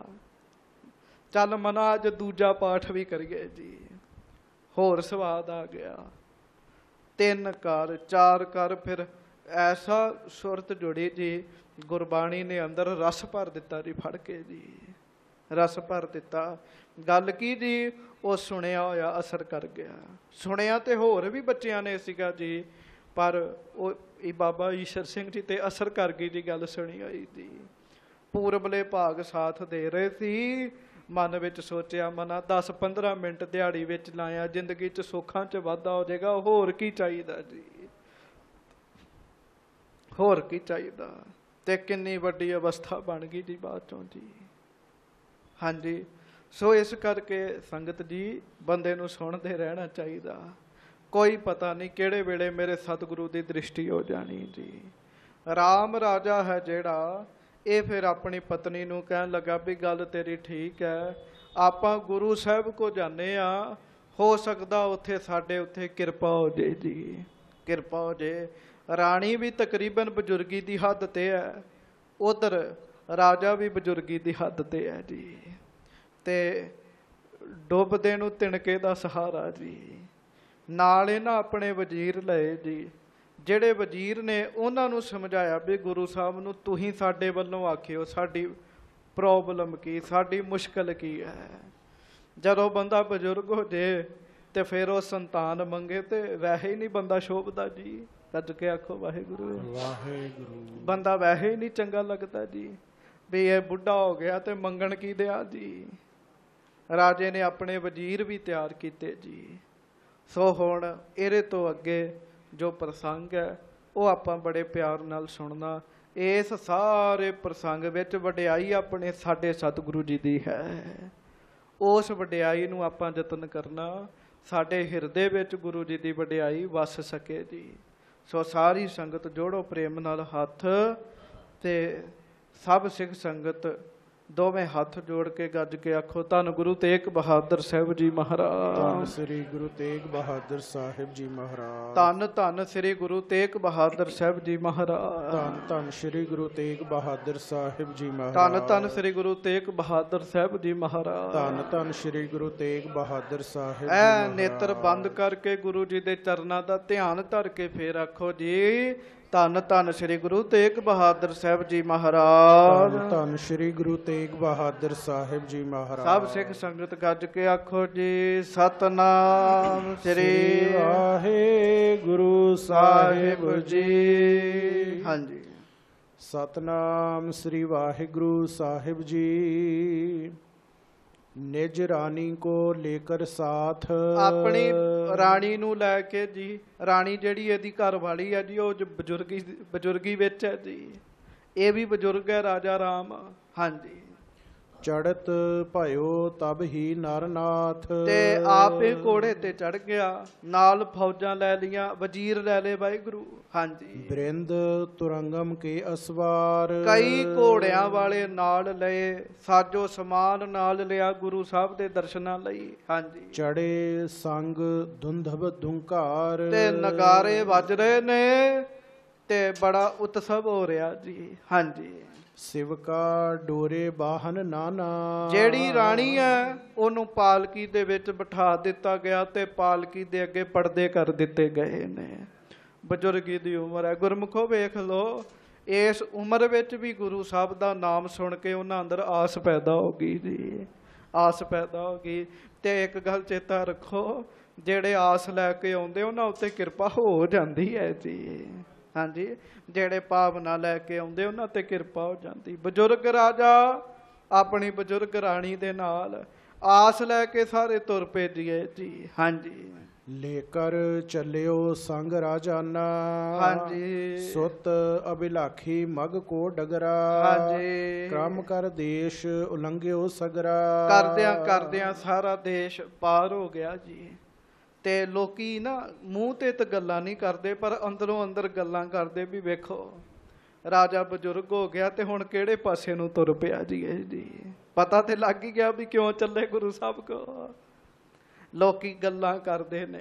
ਚੱਲ ਮਨਾ ਅੱਜ ਦੂਜਾ ਪਾਠ ਵੀ ਕਰੀਏ ਜੀ। ਹੋਰ ਸਵਾਦ ਆ ਗਿਆ। ਤਿੰਨ ਕਰ, ਚਾਰ ਕਰ, ਫਿਰ ਐਸਾ ਸੁਰਤ ਜੁੜੀ ਜੀ। ਗੁਰਬਾਣੀ ਨੇ ਅੰਦਰ ਰਸ ਭਰ ਦਿੱਤਾ ਜੀ। ਫੜ ਕੇ ਜੀ ਰਸ ਭਰ ਦਿੱਤਾ। ਗੱਲ ਕੀ ਜੀ, ਉਹ ਸੁਣਿਆ ਹੋਇਆ ਅਸਰ ਕਰ ਗਿਆ। ਸੁਣਿਆ ਤੇ ਹੋਰ ਵੀ ਬੱਚਿਆਂ ਨੇ ਸੀਗਾ ਜੀ, ਪਰ ਉਹ ਇਹ ਬਾਬਾ ਈਸ਼ਰ ਸਿੰਘ ਜੀ ਤੇ ਅਸਰ ਕਰ ਗਈ ਜੀ ਗੱਲ ਸੁਣੀ ਹੋਈ ਜੀ। ਪੂਰਬਲੇ ਭਾਗ ਸਾਥ ਦੇ ਰਹੇ ਸੀ। ਮਨ ਵਿੱਚ ਸੋਚਿਆ, ਮਨਾ ਦਸ ਪੰਦਰਾਂ ਮਿੰਟ ਦਿਹਾੜੀ ਵਿੱਚ ਲਾਇਆ, ਜ਼ਿੰਦਗੀ 'ਚ ਸੁੱਖਾਂ 'ਚ ਵਾਧਾ ਹੋ ਜਾਏਗਾ। ਹੋਰ ਕੀ ਚਾਹੀਦਾ ਜੀ, ਹੋਰ ਕੀ ਚਾਹੀਦਾ। ਤੇ ਕਿੰਨੀ ਵੱਡੀ ਅਵਸਥਾ ਬਣ ਗਈ ਜੀ ਬਾਅਦ ਚੋਂ ਜੀ। ਹਾਂਜੀ, ਸੋ ਇਸ ਕਰਕੇ ਸੰਗਤ ਜੀ, ਬੰਦੇ ਨੂੰ ਸੁਣਦੇ ਰਹਿਣਾ ਚਾਹੀਦਾ। ਕੋਈ ਪਤਾ ਨਹੀਂ ਕਿਹੜੇ ਵੇਲੇ ਮੇਰੇ ਸਤਿਗੁਰੂ ਦੀ ਦ੍ਰਿਸ਼ਟੀ ਹੋ ਜਾਣੀ ਜੀ। ਰਾਮ ਰਾਜਾ ਹੈ ਜਿਹੜਾ, ਇਹ ਫਿਰ ਆਪਣੀ ਪਤਨੀ ਨੂੰ ਕਹਿਣ ਲੱਗਾ ਵੀ ਗੱਲ ਤੇਰੀ ਠੀਕ ਹੈ, ਆਪਾਂ ਗੁਰੂ ਸਾਹਿਬ ਕੋ ਜਾਂਦੇ ਹਾਂ, ਹੋ ਸਕਦਾ ਉੱਥੇ ਸਾਡੇ ਉੱਥੇ ਕਿਰਪਾ ਹੋ ਜੇ ਜੀ, ਕਿਰਪਾ ਹੋ ਜੇ। ਰਾਣੀ ਵੀ ਤਕਰੀਬਨ ਬਜ਼ੁਰਗੀ ਦੀ ਹੱਦ ਤੇ ਹੈ। ਉਧਰ ਰਾਜਾ ਵੀ ਬਜ਼ੁਰਗੀ ਦੀ ਹੱਦ ਤੇ ਹੈ ਜੀ, ਤੇ ਡੁੱਬਦੇ ਨੂੰ ਤਿਣਕੇ ਦਾ ਸਹਾਰਾ ਜੀ। ਨਾਲ ਇਹਨਾਂ ਆਪਣੇ ਵਜ਼ੀਰ ਲਏ ਜੀ, ਜਿਹੜੇ ਵਜ਼ੀਰ ਨੇ ਉਹਨਾਂ ਨੂੰ ਸਮਝਾਇਆ ਵੀ ਗੁਰੂ ਸਾਹਿਬ ਨੂੰ ਤੁਸੀਂ ਸਾਡੇ ਵੱਲੋਂ ਆਖਿਓ ਸਾਡੀ ਪ੍ਰੋਬਲਮ ਕੀ, ਸਾਡੀ ਮੁਸ਼ਕਲ ਕੀ ਹੈ। ਜਦੋਂ ਬੰਦਾ ਬਜ਼ੁਰਗ ਹੋ ਜੇ ਤੇ ਫਿਰ ਉਹ ਸੰਤਾਨ ਮੰਗੇ ਤੇ ਵੈਸੇ ਹੀ ਨਹੀਂ ਬੰਦਾ ਸ਼ੋਭਦਾ ਜੀ। ਕੱਜ ਕੇ ਆਖੋ ਵਾਹਿਗੁਰੂ ਵਾਹਿਗੁਰੂ। ਬੰਦਾ ਵੈਸੇ ਹੀ ਨਹੀਂ ਚੰਗਾ ਲੱਗਦਾ ਜੀ, ਵੀ ਇਹ ਬੁੱਢਾ ਹੋ ਗਿਆ ਤੇ ਮੰਗਣ ਕੀ ਦਿਆ ਜੀ। ਰਾਜੇ ਨੇ ਆਪਣੇ ਵਜ਼ੀਰ ਵੀ ਤਿਆਰ ਕੀਤੇ ਜੀ। ਸੋ ਹੁਣ ਇਹਦੇ ਤੋਂ ਅੱਗੇ ਜੋ ਪ੍ਰਸੰਗ ਹੈ ਉਹ ਆਪਾਂ ਬੜੇ ਪਿਆਰ ਨਾਲ ਸੁਣਨਾ। ਇਸ ਸਾਰੇ ਪ੍ਰਸੰਗ ਵਿੱਚ ਵਡਿਆਈ ਆਪਣੇ ਸਾਡੇ ਸਤਿਗੁਰੂ ਜੀ ਦੀ ਹੈ। ਉਸ ਵਡਿਆਈ ਨੂੰ ਆਪਾਂ ਯਤਨ ਕਰਨਾ, ਸਾਡੇ ਹਿਰਦੇ ਵਿੱਚ ਗੁਰੂ ਜੀ ਦੀ ਵਡਿਆਈ ਵਸ ਸਕੇ ਜੀ। ਸੋ ਸਾਰੀ ਸੰਗਤ ਜੋੜੋ ਪ੍ਰੇਮ ਨਾਲ ਹੱਥ, ਤੇ ਸਭ ਸਿੱਖ ਸੰਗਤ ਦੋਵੇਂ ਹੱਥ ਜੋੜ ਕੇ ਗੱਜ ਕੇ ਆਖੋ ਧੰਨ ਗੁਰੂ ਤੇਗ ਬਹਾਦਰ ਸਾਹਿਬ ਜੀ ਮਹਾਰਾਜ। ਧੰਨ ਸ੍ਰੀ ਗੁਰੂ ਤੇਗ ਬਹਾਦਰ ਸਾਹਿਬ ਜੀ ਮਹਾਰਾਜ। ਧੰਨ ਧੰਨ ਸ੍ਰੀ ਗੁਰੂ ਤੇਗ ਬਹਾਦਰ ਸਾਹਿਬ ਜੀ ਮਹਾਰਾਜ। ਧੰਨ ਧੰਨ ਸ੍ਰੀ ਗੁਰੂ ਤੇਗ ਬਹਾਦਰ ਸਾਹਿਬ ਜੀ ਮਹਾਰਾਜ। ਧੰਨ ਧੰਨ ਸ੍ਰੀ ਗੁਰੂ ਤੇਗ ਬਹਾਦਰ ਸਾਹਿਬ ਜੀ ਮਹਾਰਾਜ। ਧੰਨ ਧੰਨ ਸ੍ਰੀ ਗੁਰੂ ਤੇਗ ਬਹਾਦਰ ਸਾਹਿਬ ਜੀ ਐ ਮਹਾਰਾਜ। ਨੇਤਰ ਬੰਦ ਕਰਕੇ ਗੁਰੂ ਜੀ ਦੇ ਚਰਨਾਂ ਦਾ ਧਿਆਨ ਧਰ ਕੇ ਫੇਰ ਆਖੋ ਜੀ ਧੰਨ ਧੰਨ ਸ੍ਰੀ ਗੁਰੂ ਤੇਗ ਬਹਾਦਰ ਸਾਹਿਬ ਜੀ ਮਹਾਰਾਜ। ਧੰਨ ਧੰਨ ਸ੍ਰੀ ਗੁਰੂ ਤੇਗ ਬਹਾਦਰ ਸਾਹਿਬ ਜੀ ਮਹਾਰਾਜ। ਸਭ ਸਿੱਖ ਸੰਗਤ ਗੱਜ ਕੇ ਆਖੋ ਜੀ ਸਤਨਾਮ ਸ੍ਰੀ ਵਾਹਿਗੁਰੂ ਸਾਹਿਬ ਜੀ। ਹਾਂਜੀ, ਸਤਨਾਮ ਸ੍ਰੀ ਵਾਹਿਗੁਰੂ ਸਾਹਿਬ ਜੀ। ਨਿਜ ਰਾਣੀ ਕੋ ਲੇਕਰ ਸਾਥ, ਆਪਣੀ ਰਾਣੀ ਨੂੰ ਲੈ ਕੇ ਜੀ। ਰਾਣੀ ਜਿਹੜੀ ਇਹਦੀ ਘਰ ਵਾਲੀ ਹੈ ਜੀ, ਉਹ ਬਜ਼ੁਰਗੀ ਬਜ਼ੁਰਗੀ ਵਿੱਚ ਹੈ ਜੀ। ਇਹ ਵੀ ਬਜ਼ੁਰਗ ਹੈ ਰਾਜਾ ਰਾਮ। ਹਾਂਜੀ, ਚੜਤ ਭਇਓ ਤਬ ਹੀ ਨਰਨਾਥ, ਤੇ ਆਪੇ ਘੋੜੇ ਤੇ ਚੜ ਗਿਆ, ਨਾਲ ਫੌਜਾਂ ਲੈ ਲੀਆਂ, ਵਜ਼ੀਰ ਲੈ ਲਏ ਵਾਹਿਗੁਰੂ। ਹਾਂਜੀ, ਬ੍ਰਿੰਦ ਤੁਰੰਗਮ ਕੇ ਅਸਵਾਰ, ਕਈ ਘੋੜਿਆਂ ਵਾਲੇ ਨਾਲ ਲਏ, ਸਾਜੋ ਸਮਾਨ ਨਾਲ ਲਿਆ ਗੁਰੂ ਸਾਹਿਬ ਦੇ ਦਰਸ਼ਨਾਂ ਲਈ। ਹਾਂਜੀ, ਚੜੇ ਸੰਗ ਧੁੰਧਬ ਧੁੰਕਾਰ, ਤੇ ਨਗਾਰੇ ਵੱਜ ਰਹੇ ਨੇ ਤੇ ਬੜਾ ਉਤਸਵ ਹੋ ਰਿਹਾ ਜੀ। ਹਾਂਜੀ, ਸਿਵਕਾ ਡੋਰੇ ਬਾਹਨ ਨਾਨਾ, ਜਿਹੜੀ ਰਾਣੀ ਹੈ ਉਹਨੂੰ ਪਾਲਕੀ ਦੇ ਵਿੱਚ ਬਿਠਾ ਦਿੱਤਾ ਗਿਆ ਤੇ ਪਾਲਕੀ ਦੇ ਅੱਗੇ ਪਰਦੇ ਕਰ ਦਿੱਤੇ ਗਏ ਨੇ। ਬਜ਼ੁਰਗੀ ਦੀ ਉਮਰ ਹੈ। ਗੁਰਮੁਖੋ ਵੇਖ ਲਓ, ਇਸ ਉਮਰ ਵਿੱਚ ਵੀ ਗੁਰੂ ਸਾਹਿਬ ਦਾ ਨਾਮ ਸੁਣ ਕੇ ਉਹਨਾਂ ਅੰਦਰ ਆਸ ਪੈਦਾ ਹੋ ਗਈ ਜੀ। ਆਸ ਪੈਦਾ ਹੋ ਗਈ। ਤੇ ਇੱਕ ਗੱਲ ਚੇਤਾ ਰੱਖੋ, ਜਿਹੜੇ ਆਸ ਲੈ ਕੇ ਆਉਂਦੇ ਉਹਨਾਂ ਉੱਤੇ ਕਿਰਪਾ ਹੋ ਜਾਂਦੀ ਹੈ ਜੀ। ਹਾਂਜੀ, ਜਿਹੜੇ ਭਾਵਨਾ ਲੈ ਕੇ ਆਉਂਦੇ ਉਹਨਾਂ ਤੇ ਕਿਰਪਾ ਹੋ ਜਾਂਦੀ। ਬਜ਼ੁਰਗ ਰਾਜਾ ਆਪਣੀ ਬਜ਼ੁਰਗ ਰਾਣੀ ਦੇ ਨਾਲ ਆਸ ਲੈ ਕੇ ਸਾਰੇ ਤੁਰ ਪਏ ਜੀ। ਹਾਂਜੀ, ਲੇਕਰ ਚੱਲਿਓ ਸੰਗ ਰਾਜਾਨਾ, ਹਾਂਜੀ, ਸੁਤ ਅਭਿਲਾਖੀ ਮਗ ਕੋ ਡਗਰਾ, ਹਾਂਜੀ, ਕ੍ਰਮ ਕਰ ਦੇਸ਼ ਉਲੰਘਿਓ ਸਗਰਾ, ਕਰਦਿਆਂ ਕਰਦਿਆਂ ਸਾਰਾ ਦੇਸ਼ ਪਾਰ ਹੋ ਗਿਆ ਜੀ। ਤੇ ਲੋਕੀ ਨਾ ਮੂੰਹ ਤੇ ਤਾਂ ਗੱਲਾਂ ਨਹੀਂ ਕਰਦੇ, ਪਰ ਅੰਦਰੋਂ ਅੰਦਰ ਗੱਲਾਂ ਕਰਦੇ ਵੀ ਵੇਖੋ ਰਾਜਾ ਬਜ਼ੁਰਗ ਹੋ ਗਿਆ ਤੇ ਹੁਣ ਕਿਹੜੇ ਪਾਸੇ ਨੂੰ ਤੁਰ ਪਿਆ ਜੀ। ਇਹ ਜੀ ਪਤਾ ਤੇ ਲੱਗ ਹੀ ਗਿਆ ਵੀ ਕਿਉਂ ਚੱਲੇ ਗੁਰੂ ਸਾਹਿਬ ਕੋ। ਲੋਕੀ ਗੱਲਾਂ ਕਰਦੇ ਨੇ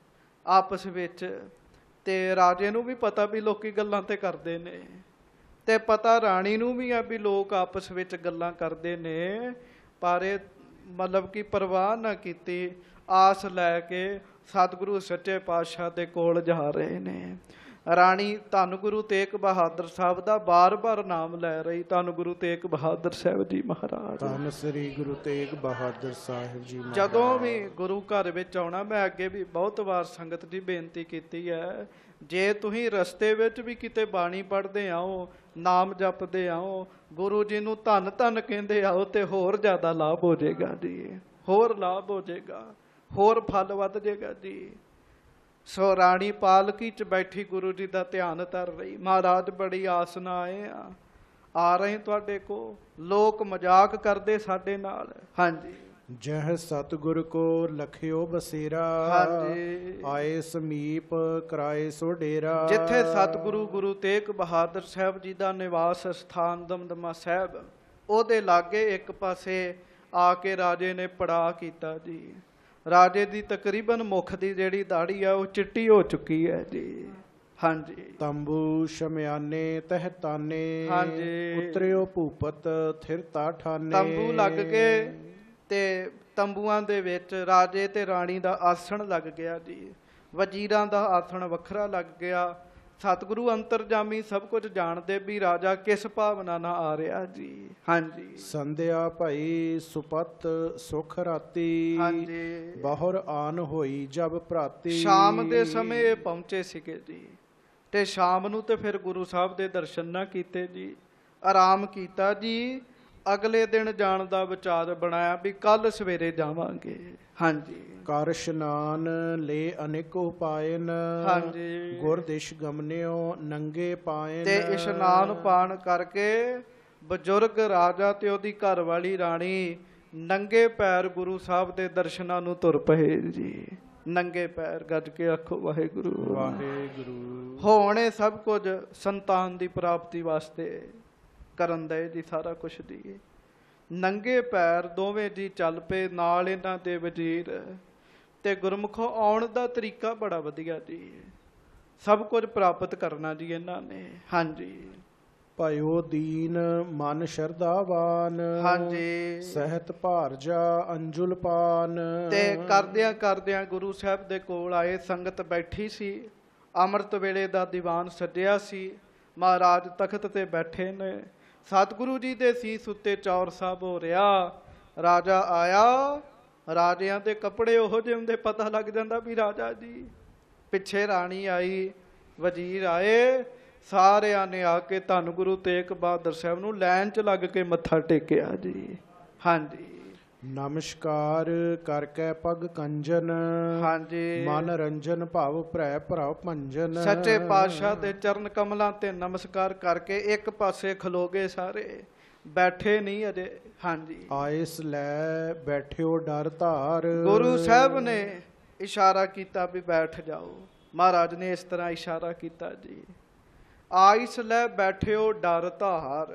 ਆਪਸ ਵਿੱਚ, ਤੇ ਰਾਜੇ ਨੂੰ ਵੀ ਪਤਾ ਵੀ ਲੋਕੀ ਗੱਲਾਂ ਤੇ ਕਰਦੇ ਨੇ, ਤੇ ਪਤਾ ਰਾਣੀ ਨੂੰ ਵੀ ਆ ਵੀ ਲੋਕ ਆਪਸ ਵਿੱਚ ਗੱਲਾਂ ਕਰਦੇ ਨੇ। ਪਰ ਇਹ ਮਤਲਬ ਕਿ ਪਰਵਾਹ ਨਾ ਕੀਤੀ, ਆਸ ਲੈ ਕੇ ਸਤਿਗੁਰੂ ਸੱਚੇ ਪਾਤਸ਼ਾਹ ਦੇ ਕੋਲ ਜਾ ਰਹੇ ਨੇ। ਰਾਣੀ ਧੰਨ ਗੁਰੂ ਤੇਗ ਬਹਾਦਰ ਸਾਹਿਬ ਦਾ ਬਾਰ-ਬਾਰ ਨਾਮ ਲੈ ਰਹੀ, ਧੰਨ ਗੁਰੂ ਤੇਗ ਬਹਾਦਰ ਸਾਹਿਬ ਜੀ ਮਹਾਰਾਜ। ਧੰਨ ਸ੍ਰੀ ਗੁਰੂ ਤੇਗ ਬਹਾਦਰ ਸਾਹਿਬ ਜੀ ਮਹਾਰਾਜ। ਜਦੋਂ ਵੀ ਗੁਰੂ ਘਰ ਵਿੱਚ ਆਉਣਾ, ਮੈਂ ਅੱਗੇ ਵੀ ਬਹੁਤ ਵਾਰ ਸੰਗਤ ਦੀ ਬੇਨਤੀ ਕੀਤੀ ਹੈ, ਜੇ ਤੁਸੀਂ ਰਸਤੇ ਵਿੱਚ ਵੀ ਕਿਤੇ ਬਾਣੀ ਪੜ੍ਹਦੇ ਆਓ, ਨਾਮ ਜਪਦੇ ਆਓ, ਗੁਰੂ ਜੀ ਨੂੰ ਧੰਨ ਧੰਨ ਕਹਿੰਦੇ ਆਓ, ਤੇ ਹੋਰ ਜ਼ਿਆਦਾ ਲਾਭ ਹੋ ਜਾਏਗਾ ਜੀ। ਹੋਰ ਲਾਭ ਹੋ ਜਾਏਗਾ, ਹੋਰ ਫਲ ਵੱਧ ਜਾਏਗਾ ਜੀ। ਸੋ ਰਾਣੀ ਪਾਲਕੀ 'ਚ ਬੈਠੀ ਗੁਰੂ ਜੀ ਦਾ ਧਿਆਨ ਧਰ ਰਹੀ। ਮਹਾਰਾਜ ਬੜੀ ਆਸ ਨਾਲ ਆਏ ਆ ਆ ਰਹੇ ਤੁਹਾਡੇ ਕੋ, ਲੋਕ ਮਜ਼ਾਕ ਕਰਦੇ ਸਾਡੇ ਨਾਲ। ਹਾਂਜੀ, ਜਹ ਸਤਿਗੁਰ ਕੋ ਲਖਿਓ ਬਸੇਰਾ, ਹਾਂਜੀ, ਆਏ ਸਮੀਪ ਕਰਾਏ ਸੋ ਡੇਰਾ। ਜਿੱਥੇ ਸਤਿਗੁਰੂ ਗੁਰੂ ਤੇਗ ਬਹਾਦਰ ਸਾਹਿਬ ਜੀ ਦਾ ਨਿਵਾਸ ਸਥਾਨ ਦਮਦਮਾ ਸਾਹਿਬ, ਉਹਦੇ ਲਾਗੇ ਇੱਕ ਪਾਸੇ ਆ ਕੇ ਰਾਜੇ ਨੇ ਪੜਾਅ ਕੀਤਾ ਜੀ। ਰਾਜੇ ਦੀ ਤਕਰੀਬਨ ਮੁੱਖ ਦੀ ਜਿਹੜੀ ਦਾੜੀ ਆ ਉਹ ਚਿੱਟੀ ਹੋ ਚੁੱਕੀ ਹੈ ਜੀ। ਹਾਂਜੀ ਤੰਬੂ ਸ਼ਮਿਆਨੇ ਤਹਿਤਾਨੇ ਹਾਂਜੀ। ਉਤਰਿਓ ਭੂਪਤ ਥਿਰਤਾ ਠਾਨੇ। ਤੰਬੂ ਲੱਗ ਕੇ ਤੇ ਤੰਬੂਆਂ ਦੇ ਵਿੱਚ ਰਾਜੇ ਤੇ ਰਾਣੀ ਦਾ ਆਸਣ ਲੱਗ ਗਿਆ ਜੀ। ਵਜ਼ੀਰਾਂ ਦਾ ਆਸਣ ਵੱਖਰਾ ਲੱਗ ਗਿਆ। ਸਤਿਗੁਰੂ ਅੰਤਰਜਾਮੀ ਸਭ ਕੁਝ ਜਾਣਦੇ ਵੀ ਰਾਜਾ ਕਿਸ ਭਾਵਨਾ ਨਾਲ ਆ ਰਿਹਾ ਜੀ। ਹਾਂਜੀ ਸੰਧਿਆ ਭਈ ਸੁਪਤ ਸੁਖ ਰਾਤੀ। ਹਾਂਜੀ ਬਹੁਰ ਆਨ ਹੋਈ ਜਬ ਭਰਾਤੀ। ਸ਼ਾਮ ਦੇ ਸਮੇਂ ਇਹ ਪਹੁੰਚੇ ਸੀਗੇ ਜੀ ਤੇ ਸ਼ਾਮ ਨੂੰ ਤੇ ਫਿਰ ਗੁਰੂ ਸਾਹਿਬ ਦੇ ਦਰਸ਼ਨ ਨਾ ਕੀਤੇ ਜੀ। ਆਰਾਮ ਕੀਤਾ ਜੀ। ਅਗਲੇ ਦਿਨ ਜਾਣ ਦਾ ਵਿਚਾਰ ਬਣਾਇਆ ਵੀ ਕੱਲ ਸਵੇਰੇ ਜਾਵਾਂਗੇ। ਹਾਂਜੀ ਕਰ ਇਸ਼ਨਾਨ ਲੈ ਅਨੇਕ ਉਪਾਇਨ। ਹਾਂਜੀ ਗੁਰ ਦਿਸ਼ ਗਮਨਿਓ ਨੰਗੇ ਪਾਇਨ। ਤੇ ਇਸ਼ਨਾਨ ਪਾਣ ਕਰਕੇ ਬਜ਼ੁਰਗ ਰਾਜਾ ਤੇ ਉਹਦੀ ਘਰ ਵਾਲੀ ਰਾਣੀ ਨੰਗੇ ਪੈਰ ਗੁਰੂ ਸਾਹਿਬ ਦੇ ਦਰਸ਼ਨਾਂ ਨੂੰ ਤੁਰ ਪਏ ਜੀ। ਨੰਗੇ ਪੈਰ ਗੱਜ ਕੇ ਆਖੋ ਵਾਹਿਗੁਰੂ ਵਾਹਿਗੁਰੂ। ਹੁਣ ਇਹ ਸਭ ਕੁਝ ਸੰਤਾਨ ਦੀ ਪ੍ਰਾਪਤੀ ਵਾਸਤੇ ਕਰਨ ਦੇ ਜੀ। ਸਾਰਾ ਕੁਛ ਦੀ ਨੰਗੇ ਪੈਰ ਦੋਵੇਂ ਜੀ ਚੱਲ ਪਏ, ਨਾਲ ਇਹਨਾਂ ਦੇ ਵਜ਼ੀਰ। ਤੇ ਗੁਰਮੁਖੋ ਆਉਣ ਦਾ ਤਰੀਕਾ ਬੜਾ ਵਧੀਆ ਜੀ। ਸਭ ਕੁਝ ਪ੍ਰਾਪਤ ਕਰਨਾ ਜੀ ਇਹਨਾਂ ਨੇ। ਹਾਂਜੀ ਭਇਓ ਦੀਨ ਮਨ ਸ਼ਰਧਾਵਾਨ। ਹਾਂਜੀ ਸਹਿਤ ਭਾਰਜਾ ਅੰਜੁਲ ਪਾਨ। ਤੇ ਕਰਦਿਆਂ ਕਰਦਿਆਂ ਗੁਰੂ ਸਾਹਿਬ ਦੇ ਕੋਲ ਆਏ। ਸੰਗਤ ਬੈਠੀ ਸੀ। ਅੰਮ੍ਰਿਤ ਵੇਲੇ ਦਾ ਦੀਵਾਨ ਸੱਜਿਆ ਸੀ। ਮਹਾਰਾਜ ਤਖਤ ਤੇ ਬੈਠੇ ਨੇ। ਸਤਿਗੁਰੂ ਜੀ ਦੇ ਸੀਸ ਉੱਤੇ ਚੌਰ ਸਾਹਿਬ ਹੋ ਰਿਹਾ। ਰਾਜਾ ਆਇਆ। ਰਾਜਿਆਂ ਦੇ ਕੱਪੜੇ ਉਹੋ ਜਿਹੇ ਹੁੰਦੇ, ਪਤਾ ਲੱਗ ਜਾਂਦਾ ਵੀ ਰਾਜਾ ਜੀ। ਪਿੱਛੇ ਰਾਣੀ ਆਈ, ਵਜ਼ੀਰ ਆਏ। ਸਾਰਿਆਂ ਨੇ ਆ ਕੇ ਧੰਨ ਗੁਰੂ ਤੇਗ ਬਹਾਦਰ ਸਾਹਿਬ ਨੂੰ ਲਾਈਨ 'ਚ ਲੱਗ ਕੇ ਮੱਥਾ ਟੇਕਿਆ ਜੀ। ਹਾਂਜੀ ਨਮਸਕਾਰ ਕਰਕੇ ਪਗ ਕੰਜਨ। ਹਾਂਜੀ ਮਨ ਰੰਜਨ ਭਾਵ ਭਰੈ ਭਰਾਵ ਭੰਜਨ। ਸੱਚੇ ਪਾਤਸ਼ਾਹ ਦੇ ਚਰਨ ਕਮਲਾਂ ਤੇ ਨਮਸਕਾਰ ਕਰਕੇ ਇੱਕ ਪਾਸੇ ਖਲੋ ਗਏ ਸਾਰੇ, ਬੈਠੇ ਨਹੀਂ ਅਜੇ। ਹਾਂਜੀ ਆਇਸ ਲੈ ਬੈਠਿਓ ਡਰ ਧਾਰ। ਗੁਰੂ ਸਾਹਿਬ ਨੇ ਇਸ਼ਾਰਾ ਕੀਤਾ ਵੀ ਬੈਠ ਜਾਓ। ਮਹਾਰਾਜ ਨੇ ਇਸ ਤਰ੍ਹਾਂ ਇਸ਼ਾਰਾ ਕੀਤਾ ਜੀ। ਆਇਸ ਲੈ ਬੈਠਿਓ ਡਰ ਧਾਰ।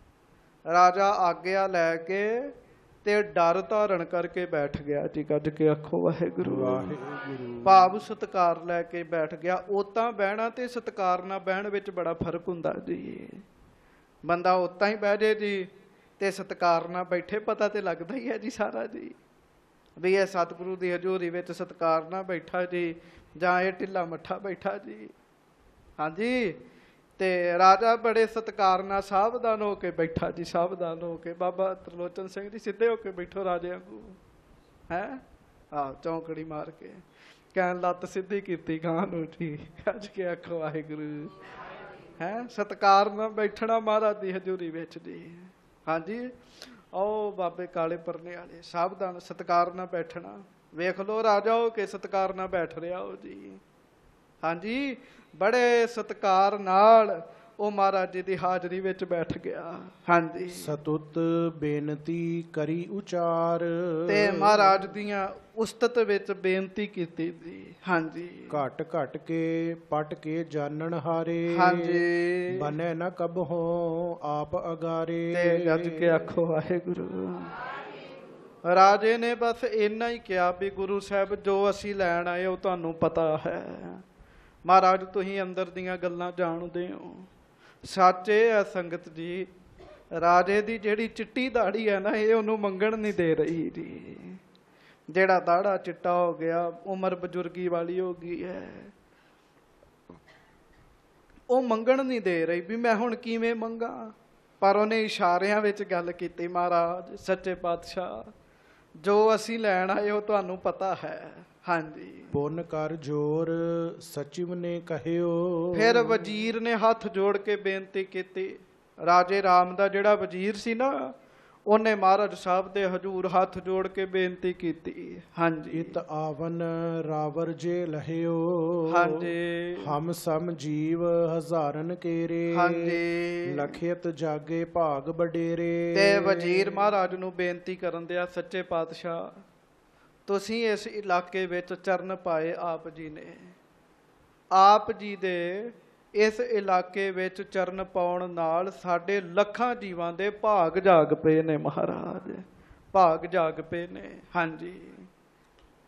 ਰਾਜਾ ਆਗਿਆ ਲੈ ਕੇ ਤੇ ਡਰ ਧਾਰਨ ਕਰਕੇ ਬੈਠ ਗਿਆ ਜੀ। ਗੱਜ ਕੇ ਆਖੋ ਵਾਹਿਗੁਰੂ ਵਾਹਿਗੁਰੂ। ਭਾਵ ਸਤਿਕਾਰ ਲੈ ਕੇ ਬੈਠ ਗਿਆ। ਉਤਾਂ ਬਹਿਣਾ ਤੇ ਸਤਿਕਾਰ ਨਾਲ ਬਹਿਣ ਵਿੱਚ ਬੜਾ ਫਰਕ ਹੁੰਦਾ ਜੀ। ਬੰਦਾ ਉਤਾਂ ਹੀ ਬਹਿ ਜੇ ਜੀ ਤੇ ਸਤਿਕਾਰ ਨਾਲ ਬੈਠੇ, ਪਤਾ ਤੇ ਲੱਗਦਾ ਹੀ ਹੈ ਜੀ ਸਾਰਾ ਜੀ ਵੀ ਇਹ ਸਤਿਗੁਰੂ ਦੀ ਹਜ਼ੂਰੀ ਵਿੱਚ ਸਤਿਕਾਰ ਨਾਲ ਬੈਠਾ ਜੀ ਜਾਂ ਇਹ ਢਿੱਲਾ ਮੱਠਾ ਬੈਠਾ ਜੀ। ਹਾਂਜੀ ਤੇ ਰਾਜਾ ਬੜੇ ਸਤਿਕਾਰ ਨਾਲ ਸਾਵਧਾਨ ਹੋ ਕੇ ਬੈਠਾ ਜੀ। ਸਾਵਧਾਨ ਹੋ ਕੇ ਬਾਬਾ ਤਰਲੋਚਨ ਸਿੰਘ ਜੀ ਸਿੱਧੇ ਹੋ ਕੇ ਬੈਠੋ ਰਾਜੇ ਵਾਂਗੂ। ਹੈ ਆਹ ਚੌਂਕੜੀ ਮਾਰ ਕੇ ਕਹਿਣ ਲੱਤ ਸਿੱਧੀ ਕੀਤੀ ਗਾਂ ਨੂੰ ਜੀ। ਅੱਜ ਕੇ ਆਖੋ ਵਾਹਿਗੁਰੂ। ਹੈ ਸਤਿਕਾਰ ਨਾਲ ਬੈਠਣਾ ਮਹਾਰਾਜ ਦੀ ਹਜ਼ੂਰੀ ਵਿੱਚ ਜੀ। ਹਾਂਜੀ ਉਹ ਬਾਬੇ ਕਾਲੇ ਪਰਨੇ ਵਾਲੇ ਸਾਵਧਾਨ ਸਤਿਕਾਰ ਨਾਲ ਬੈਠਣਾ। ਵੇਖ ਲਓ ਰਾਜਾ ਹੋ ਕੇ ਸਤਿਕਾਰ ਨਾਲ ਬੈਠ ਰਿਹਾ ਹੋ ਜੀ। ਹਾਂਜੀ ਬੜੇ ਸਤਿਕਾਰ ਨਾਲ ਉਹ ਮਹਾਰਾਜ ਜੀ ਦੀ ਹਾਜ਼ਰੀ ਵਿੱਚ ਬੈਠ ਗਿਆ। ਹਾਂਜੀ ਸਤੁਤ ਬੇਨਤੀ ਕਰੀ ਉਚਾਰ। ਤੇ ਮਹਾਰਾਜ ਦੀਆਂ ਉਸਤਤ ਵਿੱਚ ਬੇਨਤੀ ਕੀਤੀ ਜੀ। ਹਾਂਜੀ ਘਟ ਘਟ ਕੇ ਪਟ ਕੇ ਜਾਣਨ ਹਾਰੇ। ਹਾਂਜੀ ਬਨੇ ਨਾ ਕਬ ਹੋ ਆਪ ਅਗਾਰੇ। ਤੇ ਗੱਜ ਕੇ ਆਖੋ ਵਾਹਿਗੁਰੂ। ਰਾਜੇ ਨੇ ਬਸ ਇੰਨਾ ਹੀ ਕਿਹਾ ਵੀ ਗੁਰੂ ਸਾਹਿਬ ਜੋ ਅਸੀਂ ਲੈਣ ਆਏ ਉਹ ਤੁਹਾਨੂੰ ਪਤਾ ਹੈ। ਮਹਾਰਾਜ ਤੁਸੀਂ ਅੰਦਰ ਦੀਆਂ ਗੱਲਾਂ ਜਾਣਦੇ ਹੋ। ਸੱਚ ਇਹ ਹੈ ਸੰਗਤ ਜੀ, ਰਾਜੇ ਦੀ ਜਿਹੜੀ ਚਿੱਟੀ ਦਾੜੀ ਹੈ ਨਾ ਇਹ ਉਹਨੂੰ ਮੰਗਣ ਨਹੀਂ ਦੇ ਰਹੀ ਜੀ। ਜਿਹੜਾ ਦਾੜਾ ਚਿੱਟਾ ਹੋ ਗਿਆ, ਉਮਰ ਬਜ਼ੁਰਗੀ ਵਾਲੀ ਹੋ ਗਈ ਹੈ, ਉਹ ਮੰਗਣ ਨਹੀਂ ਦੇ ਰਹੀ ਵੀ ਮੈਂ ਹੁਣ ਕਿਵੇਂ ਮੰਗਾ। ਪਰ ਉਹਨੇ ਇਸ਼ਾਰਿਆਂ ਵਿੱਚ ਗੱਲ ਕੀਤੀ। ਮਹਾਰਾਜ ਸੱਚੇ ਪਾਤਸ਼ਾਹ ਜੋ ਅਸੀਂ ਲੈਣ ਆਏ ਉਹ ਤੁਹਾਨੂੰ ਪਤਾ ਹੈ। ਹਾਂਜੀ ਪੁੰਨ ਕਰ ਜੋਰ ਸਚਿਵ ਨੇ ਕਹਿਓ। ਫਿਰ ਵਜ਼ੀਰ ਨੇ ਹੱਥ ਜੋੜ ਕੇ ਬੇਨਤੀ ਕੀਤੀ। ਰਾਜੇ ਰਾਮ ਦਾ ਜਿਹੜਾ ਵਜ਼ੀਰ ਸੀ ਨਾ ਉਹਨੇ ਮਹਾਰਾਜ ਸਾਹਿਬ ਦੇ ਹਜ਼ੂਰ ਹੱਥ ਜੋੜ ਕੇ ਬੇਨਤੀ ਕੀਤੀ। ਹਾਂਜੀ ਇਤ ਆਵਨ ਰਾਵਰ ਜੇ ਲਹਿਓ। ਹਾਂਜੀ ਹਮ ਸਮ ਜੀਵ ਹਜ਼ਾਰਨ ਕੇਰੇ। ਹਾਂਜੀ ਲਖਿਤ ਜਾਗੇ ਭਾਗ ਬਡੇਰੇ। ਤੇ ਵਜ਼ੀਰ ਮਹਾਰਾਜ ਨੂੰ ਬੇਨਤੀ ਕਰਨ ਦਿਆ, ਸੱਚੇ ਪਾਤਸ਼ਾਹ ਤੁਸੀਂ ਇਸ ਇਲਾਕੇ ਵਿੱਚ ਚਰਨ ਪਾਏ ਆਪ ਜੀ ਨੇ। ਆਪ ਜੀ ਦੇ ਇਸ ਇਲਾਕੇ ਵਿੱਚ ਚਰਨ ਪਾਉਣ ਨਾਲ ਸਾਡੇ ਲੱਖਾਂ ਜੀਵਾਂ ਦੇ ਭਾਗ ਜਾਗ ਪਏ ਨੇ। ਮਹਾਰਾਜ ਭਾਗ ਜਾਗ ਪਏ ਨੇ। ਹਾਂਜੀ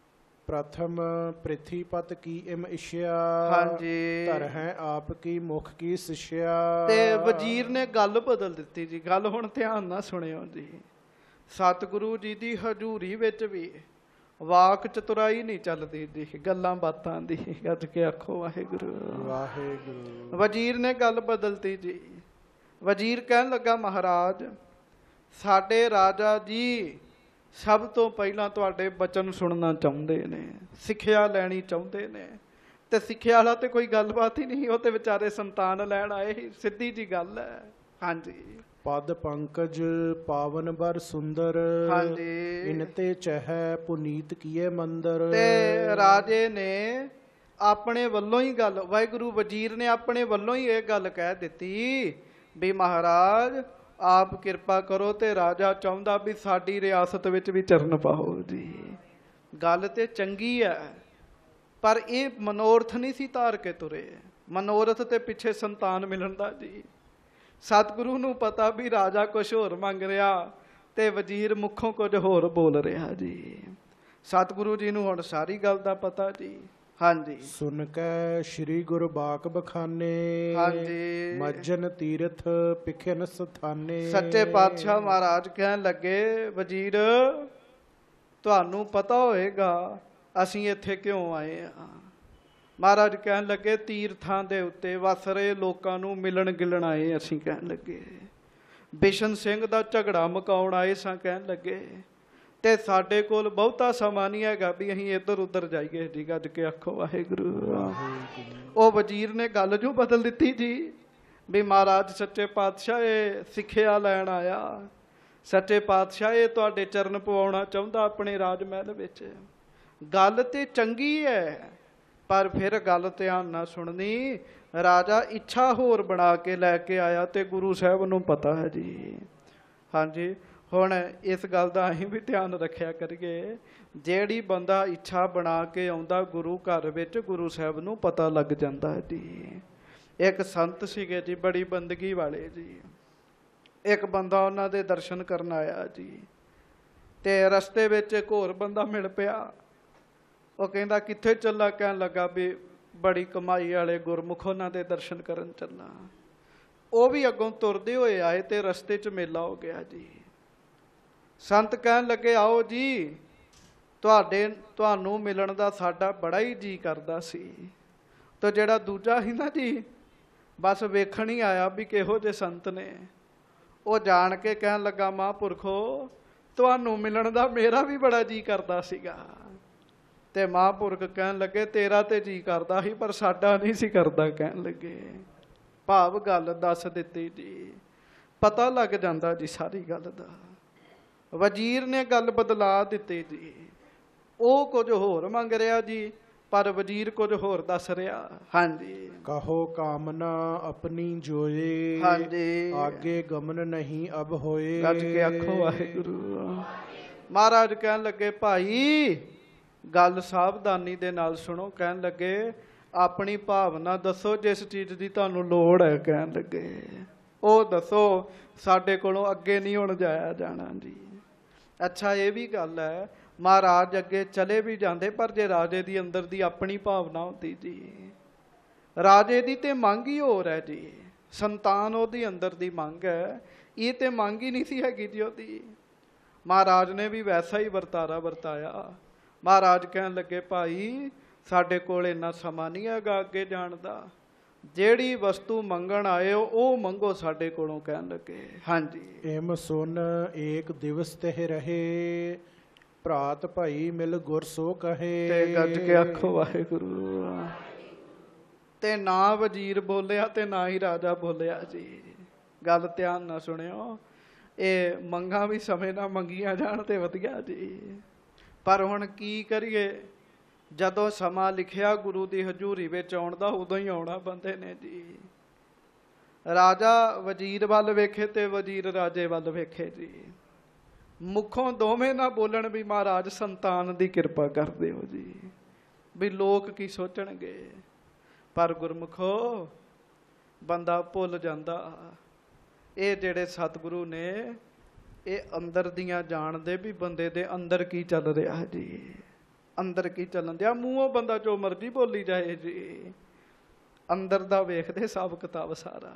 प्रथम पृथ्वीपत की इम इश्या ਹਾਂਜੀ ਧਰ ਹੈ ਆਪ ਕੀ ਮੁਖ ਕੀ ਸਿਸ਼ਿਆ। ਤੇ ਵਜ਼ੀਰ ਨੇ ਗੱਲ ਬਦਲ ਦਿੱਤੀ ਜੀ। ਗੱਲ ਹੁਣ ਧਿਆਨ ਨਾਲ ਸੁਣਿਓ ਜੀ। ਸਤਿਗੁਰੂ ਜੀ ਦੀ ਹਜ਼ੂਰੀ ਵਿੱਚ ਵੀ ਵਾਕ ਚਤੁਰਾਈ ਨਹੀਂ ਚੱਲਦੀ ਜੀ, ਗੱਲਾਂ ਬਾਤਾਂ ਦੀ। ਗੱਜ ਕੇ ਆਖੋ ਵਾਹਿਗੁਰੂ ਵਾਹਿਗੁਰੂ। ਵਜ਼ੀਰ ਨੇ ਗੱਲ ਬਦਲਤੀ ਜੀ। ਵਜ਼ੀਰ ਕਹਿਣ ਲੱਗਾ ਮਹਾਰਾਜ ਸਾਡੇ ਰਾਜਾ ਜੀ ਸਭ ਤੋਂ ਪਹਿਲਾਂ ਤੁਹਾਡੇ ਬਚਨ ਸੁਣਨਾ ਚਾਹੁੰਦੇ ਨੇ, ਸਿੱਖਿਆ ਲੈਣੀ ਚਾਹੁੰਦੇ ਨੇ। ਤੇ ਸਿੱਖਿਆ ਵਾਲਾ ਤੇ ਕੋਈ ਗੱਲਬਾਤ ਹੀ ਨਹੀਂ, ਉਹ ਤੇ ਵਿਚਾਰੇ ਸੰਤਾਨ ਲੈਣ ਆਏ ਹੀ, ਸਿੱਧੀ ਜੀ ਗੱਲ ਹੈ। ਹਾਂਜੀ ਪਦ ਪੰਕਜ ਪਾਵਨ ਬਰ ਸੁੰਦਰ ਹਾਂਜੀ ਇਨ ਤੇ ਚਹਿ ਪੁਨੀਤ ਕੀਏ ਮੰਦਰ। ਤੇ ਰਾਜੇ ਨੇ ਆਪਣੇ ਵੱਲੋਂ ਹੀ ਗੱਲ, ਵਾਹਿਗੁਰੂ ਵਜ਼ੀਰ ਨੇ ਆਪਣੇ ਵੱਲੋਂ ਹੀ ਇਹ ਗੱਲ ਕਹਿ ਦਿੱਤੀ ਵੀ ਮਹਾਰਾਜ ਆਪ ਕਿਰਪਾ ਕਰੋ। ਤੇ ਰਾਜਾ ਚਾਹੁੰਦਾ ਵੀ ਸਾਡੀ ਰਿਆਸਤ ਵਿੱਚ ਵੀ ਚਰਨ ਪਾਓ ਜੀ। ਗੱਲ ਤੇ ਚੰਗੀ ਹੈ, ਪਰ ਇਹ ਮਨੋਰਥ ਨਹੀਂ ਸੀ ਧਾਰ ਕੇ ਤੁਰੇ। ਮਨੋਰਥ ਤੇ ਪਿੱਛੇ ਸੰਤਾਨ ਮਿਲਣ ਦਾ ਜੀ। ਸਤਿਗੁਰੂ ਨੂੰ ਪਤਾ ਵੀ ਰਾਜਾ ਕੁਝ ਹੋਰ ਮੰਗ ਰਿਹਾ ਤੇ ਵਜ਼ੀਰ ਮੁੱਖੋਂ ਕੁਝ ਹੋਰ ਬੋਲ ਰਿਹਾ ਜੀ। ਸਤਿਗੁਰੂ ਜੀ ਨੂੰ ਹੁਣ ਸਾਰੀ ਗੱਲ ਦਾ ਪਤਾ ਜੀ। ਹਾਂਜੀ ਸੁਨ ਕੈ ਸ਼੍ਰੀ ਗੁਰੂ ਬਾਕ ਬਖਾਨੇ ਹਾਂਜੀ ਮੱਜਨ ਤੀਰਥ ਪਿਖਨ ਸਥਾਨੇ। ਸੱਚੇ ਪਾਤਸ਼ਾਹ ਮਹਾਰਾਜ ਕਹਿਣ ਲੱਗੇ ਵਜ਼ੀਰ ਤੁਹਾਨੂੰ ਪਤਾ ਹੋਏਗਾ ਅਸੀਂ ਇੱਥੇ ਕਿਉਂ ਆਏ ਆ। ਮਹਾਰਾਜ ਕਹਿਣ ਲੱਗੇ ਤੀਰਥਾਂ ਦੇ ਉੱਤੇ ਵਸ ਰਹੇ ਲੋਕਾਂ ਨੂੰ ਮਿਲਣ ਗਿਲਣ ਆਏ ਅਸੀਂ। ਕਹਿਣ ਲੱਗੇ ਬਿਸ਼ਨ ਸਿੰਘ ਦਾ ਝਗੜਾ ਮੁਕਾਉਣ ਆਏ ਸਾਂ। ਕਹਿਣ ਲੱਗੇ ਤੇ ਸਾਡੇ ਕੋਲ ਬਹੁਤਾ ਸਮਾਂ ਨਹੀਂ ਹੈਗਾ ਵੀ ਅਸੀਂ ਇੱਧਰ ਉੱਧਰ ਜਾਈਏ ਜੀ। ਗੱਜ ਕੇ ਆਖੋ ਵਾਹਿਗੁਰੂ। ਉਹ ਵਜ਼ੀਰ ਨੇ ਗੱਲ ਜੋ ਬਦਲ ਦਿੱਤੀ ਜੀ ਵੀ ਮਹਾਰਾਜ ਸੱਚੇ ਪਾਤਸ਼ਾਹ ਇਹ ਸਿੱਖਿਆ ਲੈਣ ਆਇਆ, ਸੱਚੇ ਪਾਤਸ਼ਾਹ ਇਹ ਤੁਹਾਡੇ ਚਰਨ ਪਵਾਉਣਾ ਚਾਹੁੰਦਾ ਆਪਣੇ ਰਾਜ ਮਹਿਲ ਵਿੱਚ। ਗੱਲ ਤੇ ਚੰਗੀ ਹੈ, ਪਰ ਫਿਰ ਗੱਲ ਧਿਆਨ ਨਾਲ ਸੁਣਨੀ। ਰਾਜਾ ਇੱਛਾ ਹੋਰ ਬਣਾ ਕੇ ਲੈ ਕੇ ਆਇਆ ਤੇ ਗੁਰੂ ਸਾਹਿਬ ਨੂੰ ਪਤਾ ਹੈ ਜੀ। ਹਾਂਜੀ ਹੁਣ ਇਸ ਗੱਲ ਦਾ ਅਸੀਂ ਵੀ ਧਿਆਨ ਰੱਖਿਆ ਕਰੀਏ। ਜਿਹੜੀ ਬੰਦਾ ਇੱਛਾ ਬਣਾ ਕੇ ਆਉਂਦਾ ਗੁਰੂ ਘਰ ਵਿੱਚ, ਗੁਰੂ ਸਾਹਿਬ ਨੂੰ ਪਤਾ ਲੱਗ ਜਾਂਦਾ ਹੈ ਜੀ। ਇੱਕ ਸੰਤ ਸੀਗੇ ਜੀ ਬੜੀ ਬੰਦਗੀ ਵਾਲੇ ਜੀ। ਇੱਕ ਬੰਦਾ ਉਹਨਾਂ ਦੇ ਦਰਸ਼ਨ ਕਰਨ ਆਇਆ ਜੀ ਤੇ ਰਸਤੇ ਵਿੱਚ ਇੱਕ ਹੋਰ ਬੰਦਾ ਮਿਲ ਪਿਆ। ਉਹ ਕਹਿੰਦਾ ਕਿੱਥੇ ਚੱਲਾ? ਕਹਿਣ ਲੱਗਾ ਵੀ ਬੜੀ ਕਮਾਈ ਵਾਲੇ ਗੁਰਮੁਖ ਉਹਨਾਂ ਦੇ ਦਰਸ਼ਨ ਕਰਨ ਚੱਲਾ। ਉਹ ਵੀ ਅੱਗੋਂ ਤੁਰਦੇ ਹੋਏ ਆਏ ਤੇ ਰਸਤੇ 'ਚ ਮੇਲਾ ਹੋ ਗਿਆ ਜੀ। ਸੰਤ ਕਹਿਣ ਲੱਗੇ ਆਓ ਜੀ ਤੁਹਾਡੇ ਤੁਹਾਨੂੰ ਮਿਲਣ ਦਾ ਸਾਡਾ ਬੜਾ ਹੀ ਜੀ ਕਰਦਾ ਸੀ। ਤੇ ਜਿਹੜਾ ਦੂਜਾ ਸੀ ਨਾ ਜੀ ਬਸ ਵੇਖਣ ਹੀ ਆਇਆ ਵੀ ਕਿਹੋ ਜਿਹੇ ਸੰਤ ਨੇ। ਉਹ ਜਾਣ ਕੇ ਕਹਿਣ ਲੱਗਾ ਮਹਾਂਪੁਰਖੋ ਤੁਹਾਨੂੰ ਮਿਲਣ ਦਾ ਮੇਰਾ ਵੀ ਬੜਾ ਜੀ ਕਰਦਾ ਸੀਗਾ। ਤੇ ਮਹਾਂਪੁਰਖ ਕਹਿਣ ਲੱਗੇ ਤੇਰਾ ਤੇ ਜੀ ਕਰਦਾ ਸੀ ਪਰ ਸਾਡਾ ਨਹੀਂ ਸੀ ਕਰਦਾ। ਕਹਿਣ ਲੱਗੇ ਭਾਵ ਗੱਲ ਦੱਸ ਦਿੱਤੀ ਜੀ। ਪਤਾ ਲੱਗ ਜਾਂਦਾ ਜੀ ਸਾਰੀ ਗੱਲ ਦਾ। ਵਜ਼ੀਰ ਨੇ ਗੱਲ ਬਦਲਾ ਦਿੱਤੀ ਜੀ। ਉਹ ਕੁਝ ਹੋਰ ਮੰਗ ਰਿਹਾ ਜੀ ਪਰ ਵਜ਼ੀਰ ਕੁਝ ਹੋਰ ਦੱਸ ਰਿਹਾ। ਹਾਂਜੀ ਕਹੋ ਕਾਮਨਾ ਆਪਣੀ ਜੋਏ ਹਾਂਜੀ ਆਗੇ ਗਮਨ ਨਹੀਂ ਅਬ ਹੋਏ। ਗੱਜ ਕੇ ਆਖੋ ਵਾਹਿਗੁਰੂ। ਮਹਾਰਾਜ ਕਹਿਣ ਲੱਗੇ ਭਾਈ ਗੱਲ ਸਾਵਧਾਨੀ ਦੇ ਨਾਲ ਸੁਣੋ। ਕਹਿਣ ਲੱਗੇ ਆਪਣੀ ਭਾਵਨਾ ਦੱਸੋ ਜਿਸ ਚੀਜ਼ ਦੀ ਤੁਹਾਨੂੰ ਲੋੜ ਹੈ। ਕਹਿਣ ਲੱਗੇ ਉਹ ਦੱਸੋ, ਸਾਡੇ ਕੋਲੋਂ ਅੱਗੇ ਨਹੀਂ ਹੁਣ ਜਾਇਆ ਜਾਣਾ ਜੀ। ਅੱਛਾ ਇਹ ਵੀ ਗੱਲ ਹੈ ਮਹਾਰਾਜ ਅੱਗੇ ਚਲੇ ਵੀ ਜਾਂਦੇ ਪਰ ਜੇ ਰਾਜੇ ਦੀ ਅੰਦਰ ਦੀ ਆਪਣੀ ਭਾਵਨਾ ਹੁੰਦੀ ਜੀ। ਰਾਜੇ ਦੀ ਤੇ ਮੰਗ ਹੀ ਹੋਰ ਹੈ ਜੀ। ਸੰਤਾਨ ਉਹਦੀ ਅੰਦਰ ਦੀ ਮੰਗ ਹੈ, ਇਹ ਤੇ ਮੰਗ ਹੀ ਨਹੀਂ ਸੀ ਹੈਗੀ ਜੀ ਉਹਦੀ। ਮਹਾਰਾਜ ਨੇ ਵੀ ਵੈਸਾ ਹੀ ਵਰਤਾਰਾ ਵਰਤਾਇਆ। ਮਹਾਰਾਜ ਕਹਿਣ ਲੱਗੇ ਭਾਈ ਸਾਡੇ ਕੋਲ ਇੰਨਾ ਸਮਾਂ ਨਹੀਂ ਹੈਗਾ ਅੱਗੇ ਜਾਣ ਦਾ। ਜਿਹੜੀ ਵਸਤੂ ਮੰਗਣ ਆਏ ਹੋ ਉਹ ਮੰਗੋ ਸਾਡੇ ਕੋਲੋਂ। ਕਹਿਣ ਲੱਗੇ ਹਾਂਜੀ ਏਮ ਸੁਨ ਏਕ ਦਿਵਸ ਤੇ ਰਹੇ ਭਰਾਤ ਭਾਈ ਮਿਲ ਗੁਰ ਸੋ ਕਹੇ। ਤੇ ਗੱਜ ਕੇ ਆਖੋ ਵਾਹਿਗੁਰੂ। ਤੇ ਨਾ ਵਜ਼ੀਰ ਬੋਲਿਆ ਤੇ ਨਾ ਹੀ ਰਾਜਾ ਬੋਲਿਆ ਜੀ। ਗੱਲ ਧਿਆਨ ਨਾਲ ਸੁਣਿਓ। ਇਹ ਮੰਗਾਂ ਵੀ ਸਮੇਂ ਨਾਲ ਮੰਗੀਆਂ ਜਾਣ ਤੇ ਵਧੀਆ ਜੀ। ਪਰ ਹੁਣ ਕੀ ਕਰੀਏ ਜਦੋਂ ਸਮਾਂ ਲਿਖਿਆ ਗੁਰੂ ਦੀ ਹਜ਼ੂਰੀ ਵਿੱਚ ਆਉਣ ਦਾ ਉਦੋਂ ਹੀ ਆਉਣਾ ਬੰਦੇ ਨੇ ਜੀ। ਰਾਜਾ ਵਜ਼ੀਰ ਵੱਲ ਵੇਖੇ ਤੇ ਵਜ਼ੀਰ ਰਾਜੇ ਵੱਲ ਵੇਖੇ ਜੀ। ਮੁੱਖੋਂ ਦੋਵੇਂ ਨਾ ਬੋਲਣ ਵੀ ਮਹਾਰਾਜ ਸੰਤਾਨ ਦੀ ਕਿਰਪਾ ਕਰ ਦਿਓ ਜੀ, ਵੀ ਲੋਕ ਕੀ ਸੋਚਣਗੇ। ਪਰ ਗੁਰਮੁਖੋ ਬੰਦਾ ਭੁੱਲ ਜਾਂਦਾ ਇਹ ਜਿਹੜੇ ਸਤਿਗੁਰੂ ਨੇ ਇਹ ਅੰਦਰ ਦੀਆਂ ਜਾਣਦੇ ਵੀ ਬੰਦੇ ਦੇ ਅੰਦਰ ਕੀ ਚੱਲ ਰਿਹਾ ਜੀ। ਅੰਦਰ ਕੀ ਚੱਲਣ ਦਿਆ, ਮੂੰਹੋਂ ਬੰਦਾ ਜੋ ਮਰਜ਼ੀ ਬੋਲੀ ਜਾਏ ਜੀ, ਅੰਦਰ ਦਾ ਵੇਖਦੇ ਹਿਸਾਬ ਕਿਤਾਬ ਸਾਰਾ।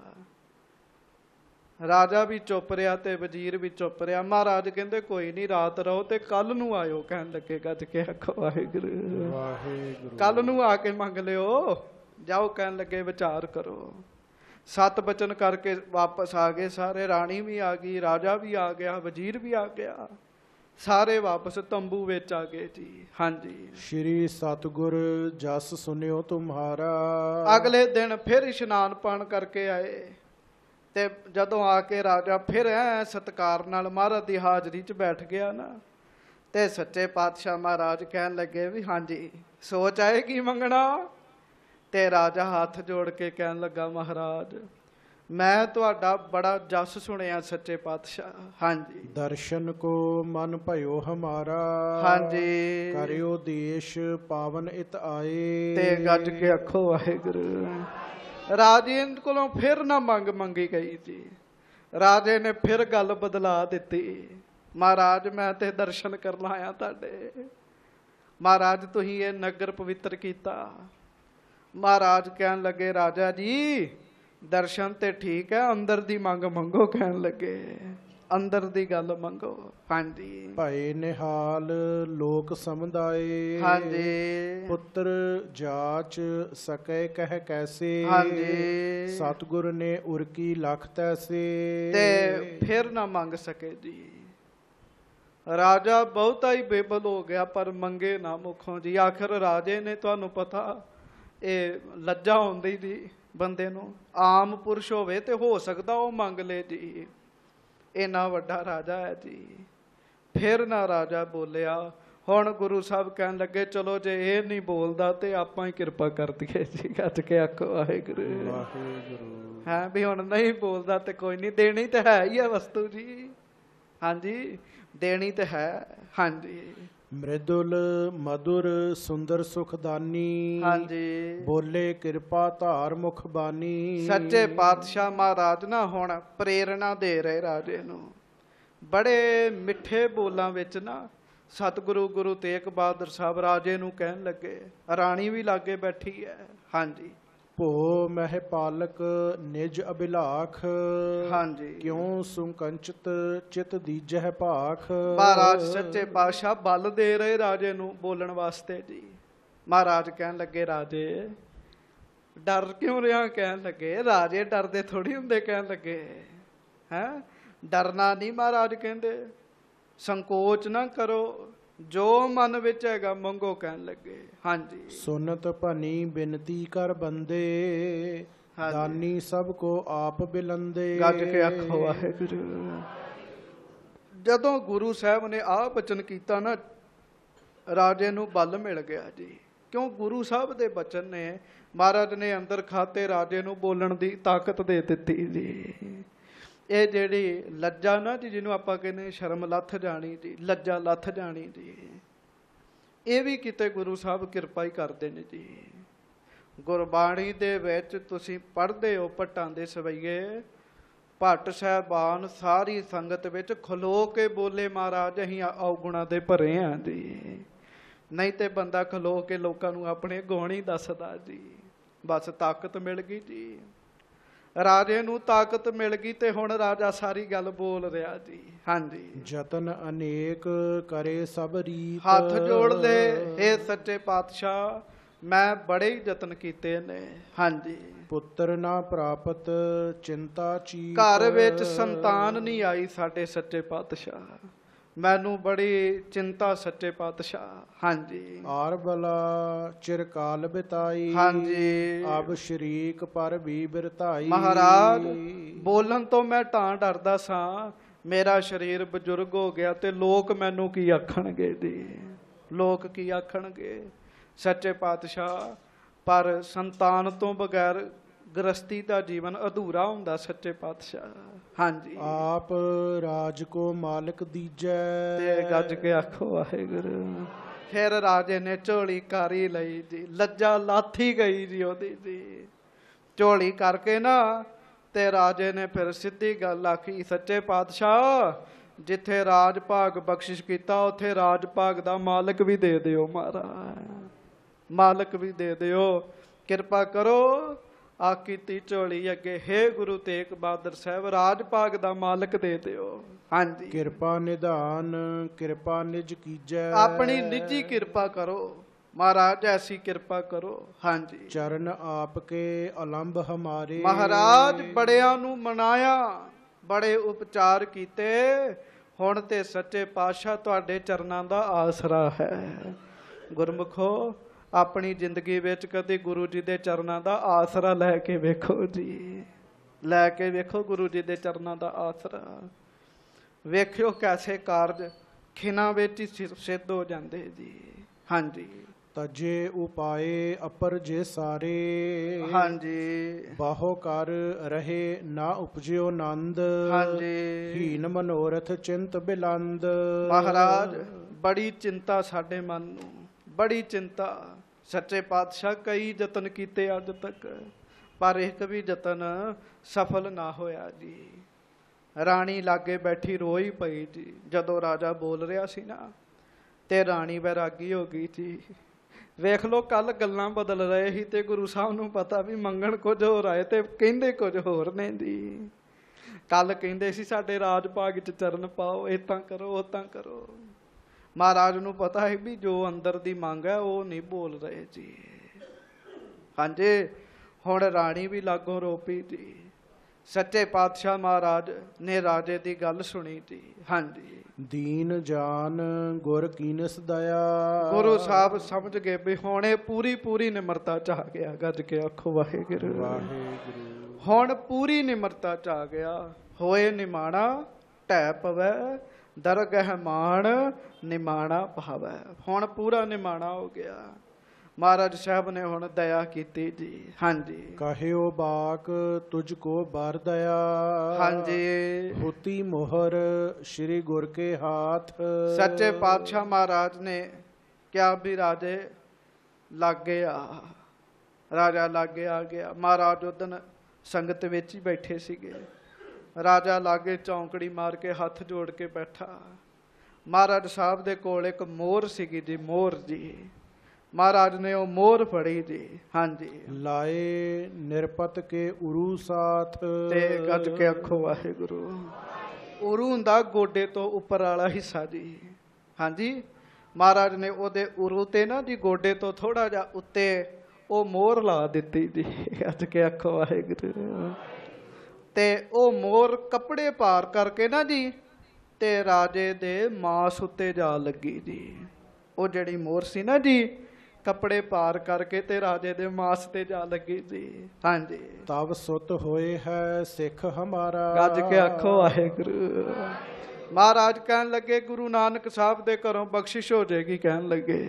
ਰਾਜਾ ਵੀ ਚੁੱਪ ਰਿਹਾ ਤੇ ਵਜ਼ੀਰ ਵੀ ਚੁੱਪ ਰਿਹਾ। ਮਹਾਰਾਜ ਕਹਿੰਦੇ ਕੋਈ ਨਹੀਂ, ਰਾਤ ਰਹੋ ਤੇ ਕੱਲ ਨੂੰ ਆਇਓ। ਕਹਿਣ ਲੱਗੇ ਗੱਜ ਕੇ ਆਖੋ ਵਾਹਿਗੁਰੂ ਵਾਹਿਗੁਰੂ, ਕੱਲ ਨੂੰ ਆ ਕੇ ਮੰਗ ਲਿਓ। ਜਾਓ, ਕਹਿਣ ਲੱਗੇ ਵਿਚਾਰ ਕਰੋ। ਸੱਤ ਬਚਨ ਕਰਕੇ ਵਾਪਸ ਆ ਗਏ ਸਾਰੇ। ਰਾਣੀ ਵੀ ਆ ਗਈ, ਰਾਜਾ ਵੀ ਆ ਗਿਆ, ਵਜ਼ੀਰ ਵੀ ਆ ਗਿਆ, ਸਾਰੇ ਵਾਪਸ ਤੰਬੂ ਵਿੱਚ ਆ ਗਏ ਜੀ। ਹਾਂਜੀ, ਸ਼੍ਰੀ ਸਤਿਗੁਰ ਜਸ ਸੁਨਿਓ ਤੁਮਹਾਰਾ। ਅਗਲੇ ਦਿਨ ਫਿਰ ਇਸ਼ਨਾਨ ਪਾਣ ਕਰਕੇ ਆਏ ਤੇ ਜਦੋਂ ਆ ਕੇ ਰਾਜਾ ਫਿਰ ਐ ਸਤਿਕਾਰ ਨਾਲ ਮਹਾਰਾਜ ਦੀ ਹਾਜ਼ਰੀ 'ਚ ਬੈਠ ਗਿਆ ਨਾ, ਤੇ ਸੱਚੇ ਪਾਤਸ਼ਾਹ ਮਹਾਰਾਜ ਕਹਿਣ ਲੱਗੇ ਵੀ ਹਾਂਜੀ ਸੋਚ ਆਏ ਕੀ ਮੰਗਣਾ। ਤੇ ਰਾਜਾ ਹੱਥ ਜੋੜ ਕੇ ਕਹਿਣ ਲੱਗਾ ਮਹਾਰਾਜ ਮੈਂ ਤੁਹਾਡਾ ਬੜਾ ਜਸ ਸੁਣਿਆ ਸੱਚੇ ਪਾਤਸ਼ਾਹ। ਹਾਂਜੀ, ਦਰਸ਼ਨ ਕੋ ਮਨ ਭਇਓ ਹਮਾਰਾ। ਹਾਂਜੀ, ਕਰਿਓ ਦੇਸ਼ ਪਾਵਨ ਇਤ ਆਏ। ਤੇ ਗੱਜ ਕੇ ਆਖੋ ਵਾਹਿਗੁਰੂ। ਰਾਜੇ ਕੋਲੋਂ ਫਿਰ ਨਾ ਮੰਗ ਮੰਗੀ ਗਈ ਜੀ। ਰਾਜੇ ਨੇ ਫਿਰ ਗੱਲ ਬਦਲਾ ਦਿੱਤੀ। ਮਹਾਰਾਜ ਮੈਂ ਤੇ ਦਰਸ਼ਨ ਕਰਨ ਆਇਆ ਤੁਹਾਡੇ। ਮਹਾਰਾਜ ਤੁਸੀਂ ਇਹ ਨਗਰ ਪਵਿੱਤਰ ਕੀਤਾ। ਮਹਾਰਾਜ ਕਹਿਣ ਲੱਗੇ ਰਾਜਾ ਜੀ ਦਰਸ਼ਨ ਤੇ ਠੀਕ ਹੈ, ਅੰਦਰ ਦੀ ਮੰਗ ਮੰਗੋ। ਕਹਿਣ ਲੱਗੇ ਅੰਦਰ ਦੀ ਗੱਲ ਮੰਗੋ। ਹਾਂਜੀ, ਭਏ ਨਿਹਾਲ ਲੋਕ ਸਮਝਾਏ। ਹਾਂਜੀ, ਪੁੱਤਰ ਜਾਚ ਸਕੈ ਕਹਿ ਕੈਸੇ। ਹਾਂਜੀ, ਸਤਿਗੁਰ ਨੇ ਉਰਕੀ ਲਖ ਤੈਸੇ। ਤੇ ਫਿਰ ਨਾ ਮੰਗ ਸਕੇ ਜੀ। ਰਾਜਾ ਬਹੁਤਾ ਹੀ ਬੇਬਲ ਹੋ ਗਿਆ ਪਰ ਮੰਗੇ ਨਾ ਮੁਖੋਂ ਜੀ। ਆਖਰ ਰਾਜੇ ਨੇ, ਤੁਹਾਨੂੰ ਪਤਾ ਇਹ ਲੱਜਾ ਹੁੰਦੀ ਜੀ ਬੰਦੇ ਨੂੰ, ਆਮ ਪੁਰਸ਼ ਹੋਵੇ ਤੇ ਹੋ ਸਕਦਾ ਉਹ ਮੰਗ ਲੇ ਜੀ। ਇੰਨਾ ਵੱਡਾ ਰਾਜਾ ਹੈ ਜੀ। ਫਿਰ ਨਾ ਰਾਜਾ ਬੋਲਿਆ। ਹੁਣ ਗੁਰੂ ਸਾਹਿਬ ਕਹਿਣ ਲੱਗੇ ਚਲੋ ਜੇ ਇਹ ਨਹੀਂ ਬੋਲਦਾ ਤੇ ਆਪਾਂ ਹੀ ਕਿਰਪਾ ਕਰ ਦਈਏ ਜੀ। ਗੱਜ ਕੇ ਆਖੋ ਵਾਹਿਗੁਰੂ ਵਾਹਿਗੁਰੂ। ਹੈ ਵੀ ਹੁਣ ਨਹੀਂ ਬੋਲਦਾ ਤੇ ਕੋਈ ਨਹੀਂ, ਦੇਣੀ ਤੇ ਹੈ ਹੀ ਹੈ ਵਸਤੂ ਜੀ। ਹਾਂਜੀ, ਦੇਣੀ ਤੇ ਹੈ। ਹਾਂਜੀ, ਮ੍ਰਿਦੁਲ ਮਧੁਰ ਸੁੰਦਰ ਸੁਖਦਾਨੀ। ਹਾਂਜੀ, ਬੋਲੇ ਕਿਰਪਾ ਧਾਰ ਮੁਖ ਬਾਨੀ। ਸੱਚੇ ਪਾਤਸ਼ਾਹ ਮਹਾਰਾਜ ਨਾ ਹੁਣ ਪ੍ਰੇਰਣਾ ਦੇ ਰਹੇ ਰਾਜੇ ਨੂੰ। ਬੜੇ ਮਿੱਠੇ ਬੋਲਾਂ ਵਿੱਚ ਨਾ ਸਤਿਗੁਰੂ ਗੁਰੂ ਤੇਗ ਬਹਾਦਰ ਸਾਹਿਬ ਰਾਜੇ ਨੂੰ ਕਹਿਣ ਲੱਗੇ। ਰਾਣੀ ਵੀ ਲਾਗੇ ਬੈਠੀ ਹੈ। ਹਾਂਜੀ, ਭੋ ਮਹਿ ਪਾਲਕ ਨਿਜ ਅਭਿਲਾਖ। ਹਾਂਜੀ, ਕਿਉਂ ਸੁਕੰਚਤ ਚਿਤ ਦੀਜਹਿ ਭਾਖ। ਮਹਾਰਾਜ ਸੱਚੇ ਪਾਤਸ਼ਾਹ ਬਲ ਦੇ ਰਹੇ ਰਾਜੇ ਨੂੰ ਬੋਲਣ ਵਾਸਤੇ ਜੀ। ਮਹਾਰਾਜ ਕਹਿਣ ਲੱਗੇ ਰਾਜੇ ਡਰ ਕਿਉਂ ਰਿਹਾ। ਕਹਿਣ ਲੱਗੇ ਰਾਜੇ ਡਰਦੇ ਥੋੜੀ ਹੁੰਦੇ। ਕਹਿਣ ਲੱਗੇ ਹੈਂ ਡਰਨਾ ਨਹੀਂ। ਮਹਾਰਾਜ ਕਹਿੰਦੇ ਸੰਕੋਚ ਨਾ ਕਰੋ, ਜੋ ਮਨ ਵਿੱਚ ਹੈਗਾ ਮੰਗੋ। ਕਹਿਣ ਲੱਗੇ ਹਾਂਜੀ, ਸੁਨਤ ਭਨੀ ਬਿਨਤੀ ਕਰ ਬੰਦੇ। ਦਾਨੀ ਸਭ ਕੋ ਆਪ ਬਿਲੰਦੇ। ਗੱਜ ਕੇ ਆਖੋ ਵਾਹਿਗੁਰੂ। ਜਦੋਂ ਗੁਰੂ ਸਾਹਿਬ ਨੇ ਆਹ ਬਚਨ ਕੀਤਾ ਨਾ ਰਾਜੇ ਨੂੰ ਬਲ ਮਿਲ ਗਿਆ ਜੀ। ਕਿਉਂ ਗੁਰੂ ਸਾਹਿਬ ਦੇ ਬਚਨ ਨੇ ਮਹਾਰਾਜ ਨੇ ਅੰਦਰ ਖਾਤੇ ਰਾਜੇ ਨੂੰ ਬੋਲਣ ਦੀ ਤਾਕਤ ਦੇ ਦਿੱਤੀ ਜੀ। ਇਹ ਜਿਹੜੀ ਲੱਜਾ ਨਾ ਜੀ, ਜਿਹਨੂੰ ਆਪਾਂ ਕਹਿੰਦੇ ਸ਼ਰਮ ਲੱਥ ਜਾਣੀ ਜੀ, ਲੱਜਾ ਲੱਥ ਜਾਣੀ ਜੀ, ਇਹ ਵੀ ਕਿਤੇ ਗੁਰੂ ਸਾਹਿਬ ਕਿਰਪਾ ਹੀ ਕਰਦੇ ਨੇ ਜੀ। ਗੁਰਬਾਣੀ ਦੇ ਵਿੱਚ ਤੁਸੀਂ ਪੜ੍ਹਦੇ ਹੋ ਭੱਟਾਂ ਦੇ ਸਵਈਏ, ਭੱਟ ਸਾਹਿਬਾਨ ਸਾਰੀ ਸੰਗਤ ਵਿੱਚ ਖਲੋ ਕੇ ਬੋਲੇ ਮਹਾਰਾਜ ਅਸੀਂ ਔਗੁਣਾਂ ਦੇ ਭਰੇ ਹਾਂ ਜੀ। ਨਹੀਂ ਤੇ ਬੰਦਾ ਖਲੋ ਕੇ ਲੋਕਾਂ ਨੂੰ ਆਪਣੇ ਗੁਣ ਹੀ ਦੱਸਦਾ ਜੀ। ਬਸ ਤਾਕਤ ਮਿਲ ਗਈ ਜੀ। ਰਾਜੇ ਨੂੰ ਤਾਕਤ ਮਿਲ ਗਈ ਤੇ ਹੁਣ ਰਾਜਾ ਸਾਰੀ ਗੱਲ ਬੋਲ ਰਿਹਾ ਜੀ। ਹਾਂਜੀ, ਯਤਨ ਅਨੇਕ ਕਰੇ ਸਭ ਰੀਤ। ਹੱਥ ਜੋੜ ਲੈ ਇਹ ਸੱਚੇ ਪਾਤਸ਼ਾਹ ਮੈਂ ਬੜੇ ਹੀ ਯਤਨ ਕੀਤੇ ਨੇ। ਹਾਂਜੀ, ਪੁੱਤਰ ਨਾ ਪ੍ਰਾਪਤ ਚਿੰਤਾ ਚੀਤ। ਘਰ ਵਿੱਚ ਸੰਤਾਨ ਨਹੀਂ ਆਈ ਸਾਡੇ ਸੱਚੇ ਪਾਤਸ਼ਾਹ, ਮੈਨੂੰ ਬੜੀ ਚਿੰਤਾ ਸੱਚੇ ਪਾਤਸ਼ਾਹ। ਹਾਂਜੀ, ਆਰ ਬਲਾ ਚਿਰਕਾਲ ਬਿਤਾਈ। ਹਾਂਜੀ, ਅਬ ਸ਼ਰੀਕ ਪਰ ਵੀ ਬਿਰਤਾਈ। ਮਹਾਰਾਜ ਬੋਲਣ ਤੋਂ ਮੈਂ ਤਾਂ ਡਰਦਾ ਸਾਂ, ਮੇਰਾ ਸਰੀਰ ਬਜ਼ੁਰਗ ਹੋ ਗਿਆ ਤੇ ਲੋਕ ਮੈਨੂੰ ਕੀ ਆਖਣਗੇ ਜੀ। ਲੋਕ ਕੀ ਆਖਣਗੇ ਸੱਚੇ ਪਾਤਸ਼ਾਹ। ਪਰ ਸੰਤਾਨ ਤੋਂ ਬਗੈਰ ਗ੍ਰਸਤੀ ਦਾ ਜੀਵਨ ਅਧੂਰਾ ਹੁੰਦਾ ਸੱਚੇ ਪਾਤਸ਼ਾਹ। ਹਾਂਜੀ, ਆਪ ਰਾਜ ਕੋ ਮਾਲਕ ਦੀਜੈ। ਤੇ ਗੱਜ ਕੇ ਆਖੋ ਵਾਹਿਗੁਰੂ। ਫਿਰ ਰਾਜੇ ਨੇ ਝੋਲੀ ਕਰ ਹੀ ਲਈ ਜੀ। ਲੱਜਾ ਲਾਥੀ ਗਈ ਜੀ ਉਹਦੀ ਜੀ। ਝੋਲੀ ਕਰਕੇ ਨਾ ਤੇ ਰਾਜੇ ਨੇ ਫਿਰ ਸਿੱਧੀ ਗੱਲ ਆਖੀ, ਸੱਚੇ ਪਾਤਸ਼ਾਹ ਜਿੱਥੇ ਰਾਜ ਭਾਗ ਬਖਸ਼ਿਸ਼ ਕੀਤਾ ਉੱਥੇ ਰਾਜ ਭਾਗ ਦਾ ਮਾਲਕ ਵੀ ਦੇ ਦਿਓ ਮਹਾਰਾਜ, ਮਾਲਕ ਵੀ ਦੇ ਦਿਓ। ਕਿਰਪਾ ਕਰੋ ਆ ਕੀਤੀ ਝੋਲੀ ਅੱਗੇ, ਹੇ ਗੁਰੂ ਤੇਗ ਬਹਾਦਰ ਸਾਹਿਬ ਰਾਜ ਭਾਗ ਦਾ ਮਾਲਕ ਦੇ ਦਿਓ। ਹਾਂਜੀ, ਕਿਰਪਾ ਨਿਧਾਨ ਕਿਰਪਾ ਨਿਜ ਕੀਜੈ, ਆਪਣੀ ਨਿੱਜੀ ਕਿਰਪਾ ਕਰੋ ਮਹਾਰਾਜ, ਐਸੀ ਕਿਰਪਾ ਕਰੋ। ਹਾਂਜੀ, ਚਰਨ ਆਪ ਕੇ ਅਲੰਬ ਹਮਾਰੇ, ਮਹਾਰਾਜ ਬੜਿਆਂ ਨੂੰ ਮਨਾਇਆ, ਬੜੇ ਉਪਚਾਰ ਕੀਤੇ, ਹੁਣ ਤੇ ਸੱਚੇ ਪਾਤਸ਼ਾਹ ਤੁਹਾਡੇ ਚਰਨਾਂ ਦਾ ਆਸਰਾ ਹੈ। ਗੁਰਮੁਖੋ ਆਪਣੀ ਜ਼ਿੰਦਗੀ ਵਿੱਚ ਕਦੇ ਗੁਰੂ ਜੀ ਦੇ ਚਰਨਾਂ ਦਾ ਆਸਰਾ ਲੈ ਕੇ ਵੇਖੋ ਜੀ, ਲੈ ਕੇ ਵੇਖੋ ਗੁਰੂ ਜੀ ਦੇ ਚਰਨਾਂ ਦਾ ਆਸਰਾ। ਵੇਖਿਓ ਕੈਸੇ ਕਾਰਜ ਖਿਨਾਂ ਵਿੱਚ ਹੀ ਸਿੱਧ ਹੋ ਜਾਂਦੇ ਜੀ। ਹਾਂਜੀ, ਤਜੇ ਉਪਾਏ ਅਪਰ ਜੇ ਸਾਰੇ, ਹਾਂਜੀ, ਬਾਹੋ ਕਰ ਰਹੇ ਨਾ ਉਪਜਿਓ ਨੰਦ, ਹਾਂਜੀ, ਹੀਨ ਮਨੋਰਥ ਚਿੰਤ ਬਿਲੰਦ। ਮਹਾਰਾਜ ਬੜੀ ਚਿੰਤਾ ਸਾਡੇ ਮਨ ਨੂੰ, ਬੜੀ ਚਿੰਤਾ। ਸੱਚੇ ਪਾਤਸ਼ਾਹ ਕਈ ਯਤਨ ਕੀਤੇ ਅੱਜ ਤੱਕ, ਪਰ ਇੱਕ ਵੀ ਯਤਨ ਸਫਲ ਨਾ ਹੋਇਆ ਜੀ। ਰਾਣੀ ਲਾਗੇ ਬੈਠੀ ਰੋਈ ਪਈ ਜੀ, ਜਦੋਂ ਰਾਜਾ ਬੋਲ ਰਿਹਾ ਸੀ ਨਾ ਤੇ ਰਾਣੀ ਵੈਰਾਗੀ ਹੋ ਗਈ ਜੀ। ਵੇਖ ਲਓ ਕੱਲ ਗੱਲਾਂ ਬਦਲ ਰਹੇ ਸੀ ਤੇ ਗੁਰੂ ਸਾਹਿਬ ਨੂੰ ਪਤਾ ਵੀ ਮੰਗਣ ਕੁਝ ਹੋਰ ਆਏ ਤੇ ਕਹਿੰਦੇ ਕੁਝ ਹੋਰ ਨੇ ਜੀ। ਕੱਲ ਕਹਿੰਦੇ ਸੀ ਸਾਡੇ ਰਾਜ ਭਾਗ ਚ ਚਰਨ ਪਾਓ, ਏਦਾਂ ਕਰੋ ਓਦਾਂ ਕਰੋ। ਮਹਾਰਾਜ ਨੂੰ ਪਤਾ ਹੈ ਵੀ ਜੋ ਅੰਦਰ ਦੀ ਮੰਗ ਹੈ ਉਹ ਨਹੀਂ ਬੋਲ ਰਹੇ ਜੀ। ਹਾਂਜੀ, ਹੁਣ ਰਾਣੀ ਵੀ ਲਾਗੋਂ ਰੋ ਪਈ ਜੀ। ਸੱਚੇ ਪਾਤਸ਼ਾਹ ਮਹਾਰਾਜ ਨੇ ਰਾਜੇ ਦੀ ਗੱਲ ਸੁਣੀ ਜੀ। ਹਾਂਜੀ, ਦੀਨ ਜਾਨ ਗੁਰ ਕੀਨਸ ਦਇਆ, ਗੁਰੂ ਸਾਹਿਬ ਸਮਝ ਗਏ ਵੀ ਹੁਣ ਇਹ ਪੂਰੀ ਪੂਰੀ ਨਿਮਰਤਾ ਚ ਆ ਗਿਆ। ਗੱਜ ਕੇ ਆਖੋ ਵਾਹਿਗੁਰੂ ਵਾਹਿਗੁਰੂ। ਹੁਣ ਪੂਰੀ ਨਿਮਰਤਾ ਚ ਆ ਗਿਆ। ਹੋਏ ਨਿਮਾਣਾ ਢਹਿ ਪਵੈ, ਦਰਗਹਿ ਮਾਣ ਨਿਮਾਣਾ ਭਾਵੈ। ਹੁਣ ਪੂਰਾ ਨਿਮਾਣਾ ਹੋ ਗਿਆ। ਮਹਾਰਾਜ ਸਾਹਿਬ ਨੇ ਹੁਣ ਦਇਆ ਕੀਤੀ ਜੀ। ਹਾਂਜੀ, ਕਹਿਓ ਬਾਕ ਤੁਝ ਕੋ ਬਾਰ ਦਇਆ, ਹਾਂਜੀ, ਹੋਤੀ ਮੋਹਰ ਸ਼੍ਰੀ ਗੁਰ ਕੇ ਹਾਥ। ਸੱਚੇ ਪਾਤਸ਼ਾਹ ਮਹਾਰਾਜ ਨੇ ਕਿਹਾ ਵੀ ਰਾਜੇ ਲਾਗੇ ਆ, ਰਾਜਾ ਲਾਗੇ ਆ ਗਿਆ। ਮਹਾਰਾਜ ਉਦਨ ਸੰਗਤ ਵਿੱਚ ਹੀ ਬੈਠੇ ਸੀਗੇ। ਰਾਜਾ ਲਾਗੇ ਚੌਂਕੜੀ ਮਾਰ ਕੇ ਹੱਥ ਜੋੜ ਕੇ ਬੈਠਾ। ਮਹਾਰਾਜ ਸਾਹਿਬ ਦੇ ਕੋਲ ਇੱਕ ਮੋਹਰ ਸੀਗੀ ਜੀ, ਮੋਹਰ ਜੀ। ਮਹਾਰਾਜ ਨੇ ਉਹ ਮੋਹਰ ਫੜੀ ਜੀ। ਹਾਂਜੀ, ਲਾਏ ਨਿਰਪਤ ਕੇ ਉਰੂ ਸਾਥ, ਤੇ ਗੱਜ ਕੇ ਆਖੋ ਵਾਹਿਗੁਰੂ। ਉਰੂ ਹੁੰਦਾ ਗੋਡੇ ਤੋਂ ਉੱਪਰ ਵਾਲਾ ਹਿੱਸਾ ਜੀ। ਹਾਂਜੀ, ਮਹਾਰਾਜ ਨੇ ਉਹਦੇ ਉਰੂ ਤੇ ਨਾ ਜੀ ਗੋਡੇ ਤੋਂ ਥੋੜਾ ਜਿਹਾ ਉੱਤੇ ਉਹ ਮੋਹਰ ਲਾ ਦਿੱਤੀ ਜੀ। ਗੱਜ ਕੇ ਆਖੋ ਵਾਹਿਗੁਰੂ। ਤੇ ਉਹ ਮੋਹਰ ਕੱਪੜੇ ਪਾਰ ਕਰਕੇ ਨਾ ਜੀ ਤੇ ਰਾਜੇ ਦੇ ਮਾਸ ਉੱਤੇ ਜਾ ਲੱਗੀ ਜੀ। ਉਹ ਜਿਹੜੀ ਮੋਹਰ ਸੀ ਨਾ ਜੀ ਕੱਪੜੇ ਪਾਰ ਕਰਕੇ ਤੇ ਰਾਜੇ ਦੇ ਮਾਸ ਤੇ ਜਾ ਲੱਗੀ ਜੀ। ਹਾਂਜੀ, ਤਬ ਸੁਤ ਹੋਏ ਹੈ ਸਿੱਖ ਹਮਾਰਾ, ਗੱਜ ਕੇ ਆਖੋ ਵਾਹਿਗੁਰੂ। ਮਹਾਰਾਜ ਕਹਿਣ ਲੱਗੇ ਗੁਰੂ ਨਾਨਕ ਸਾਹਿਬ ਦੇ ਘਰੋਂ ਬਖਸ਼ਿਸ਼ ਹੋ ਜਾਏਗੀ। ਕਹਿਣ ਲੱਗੇ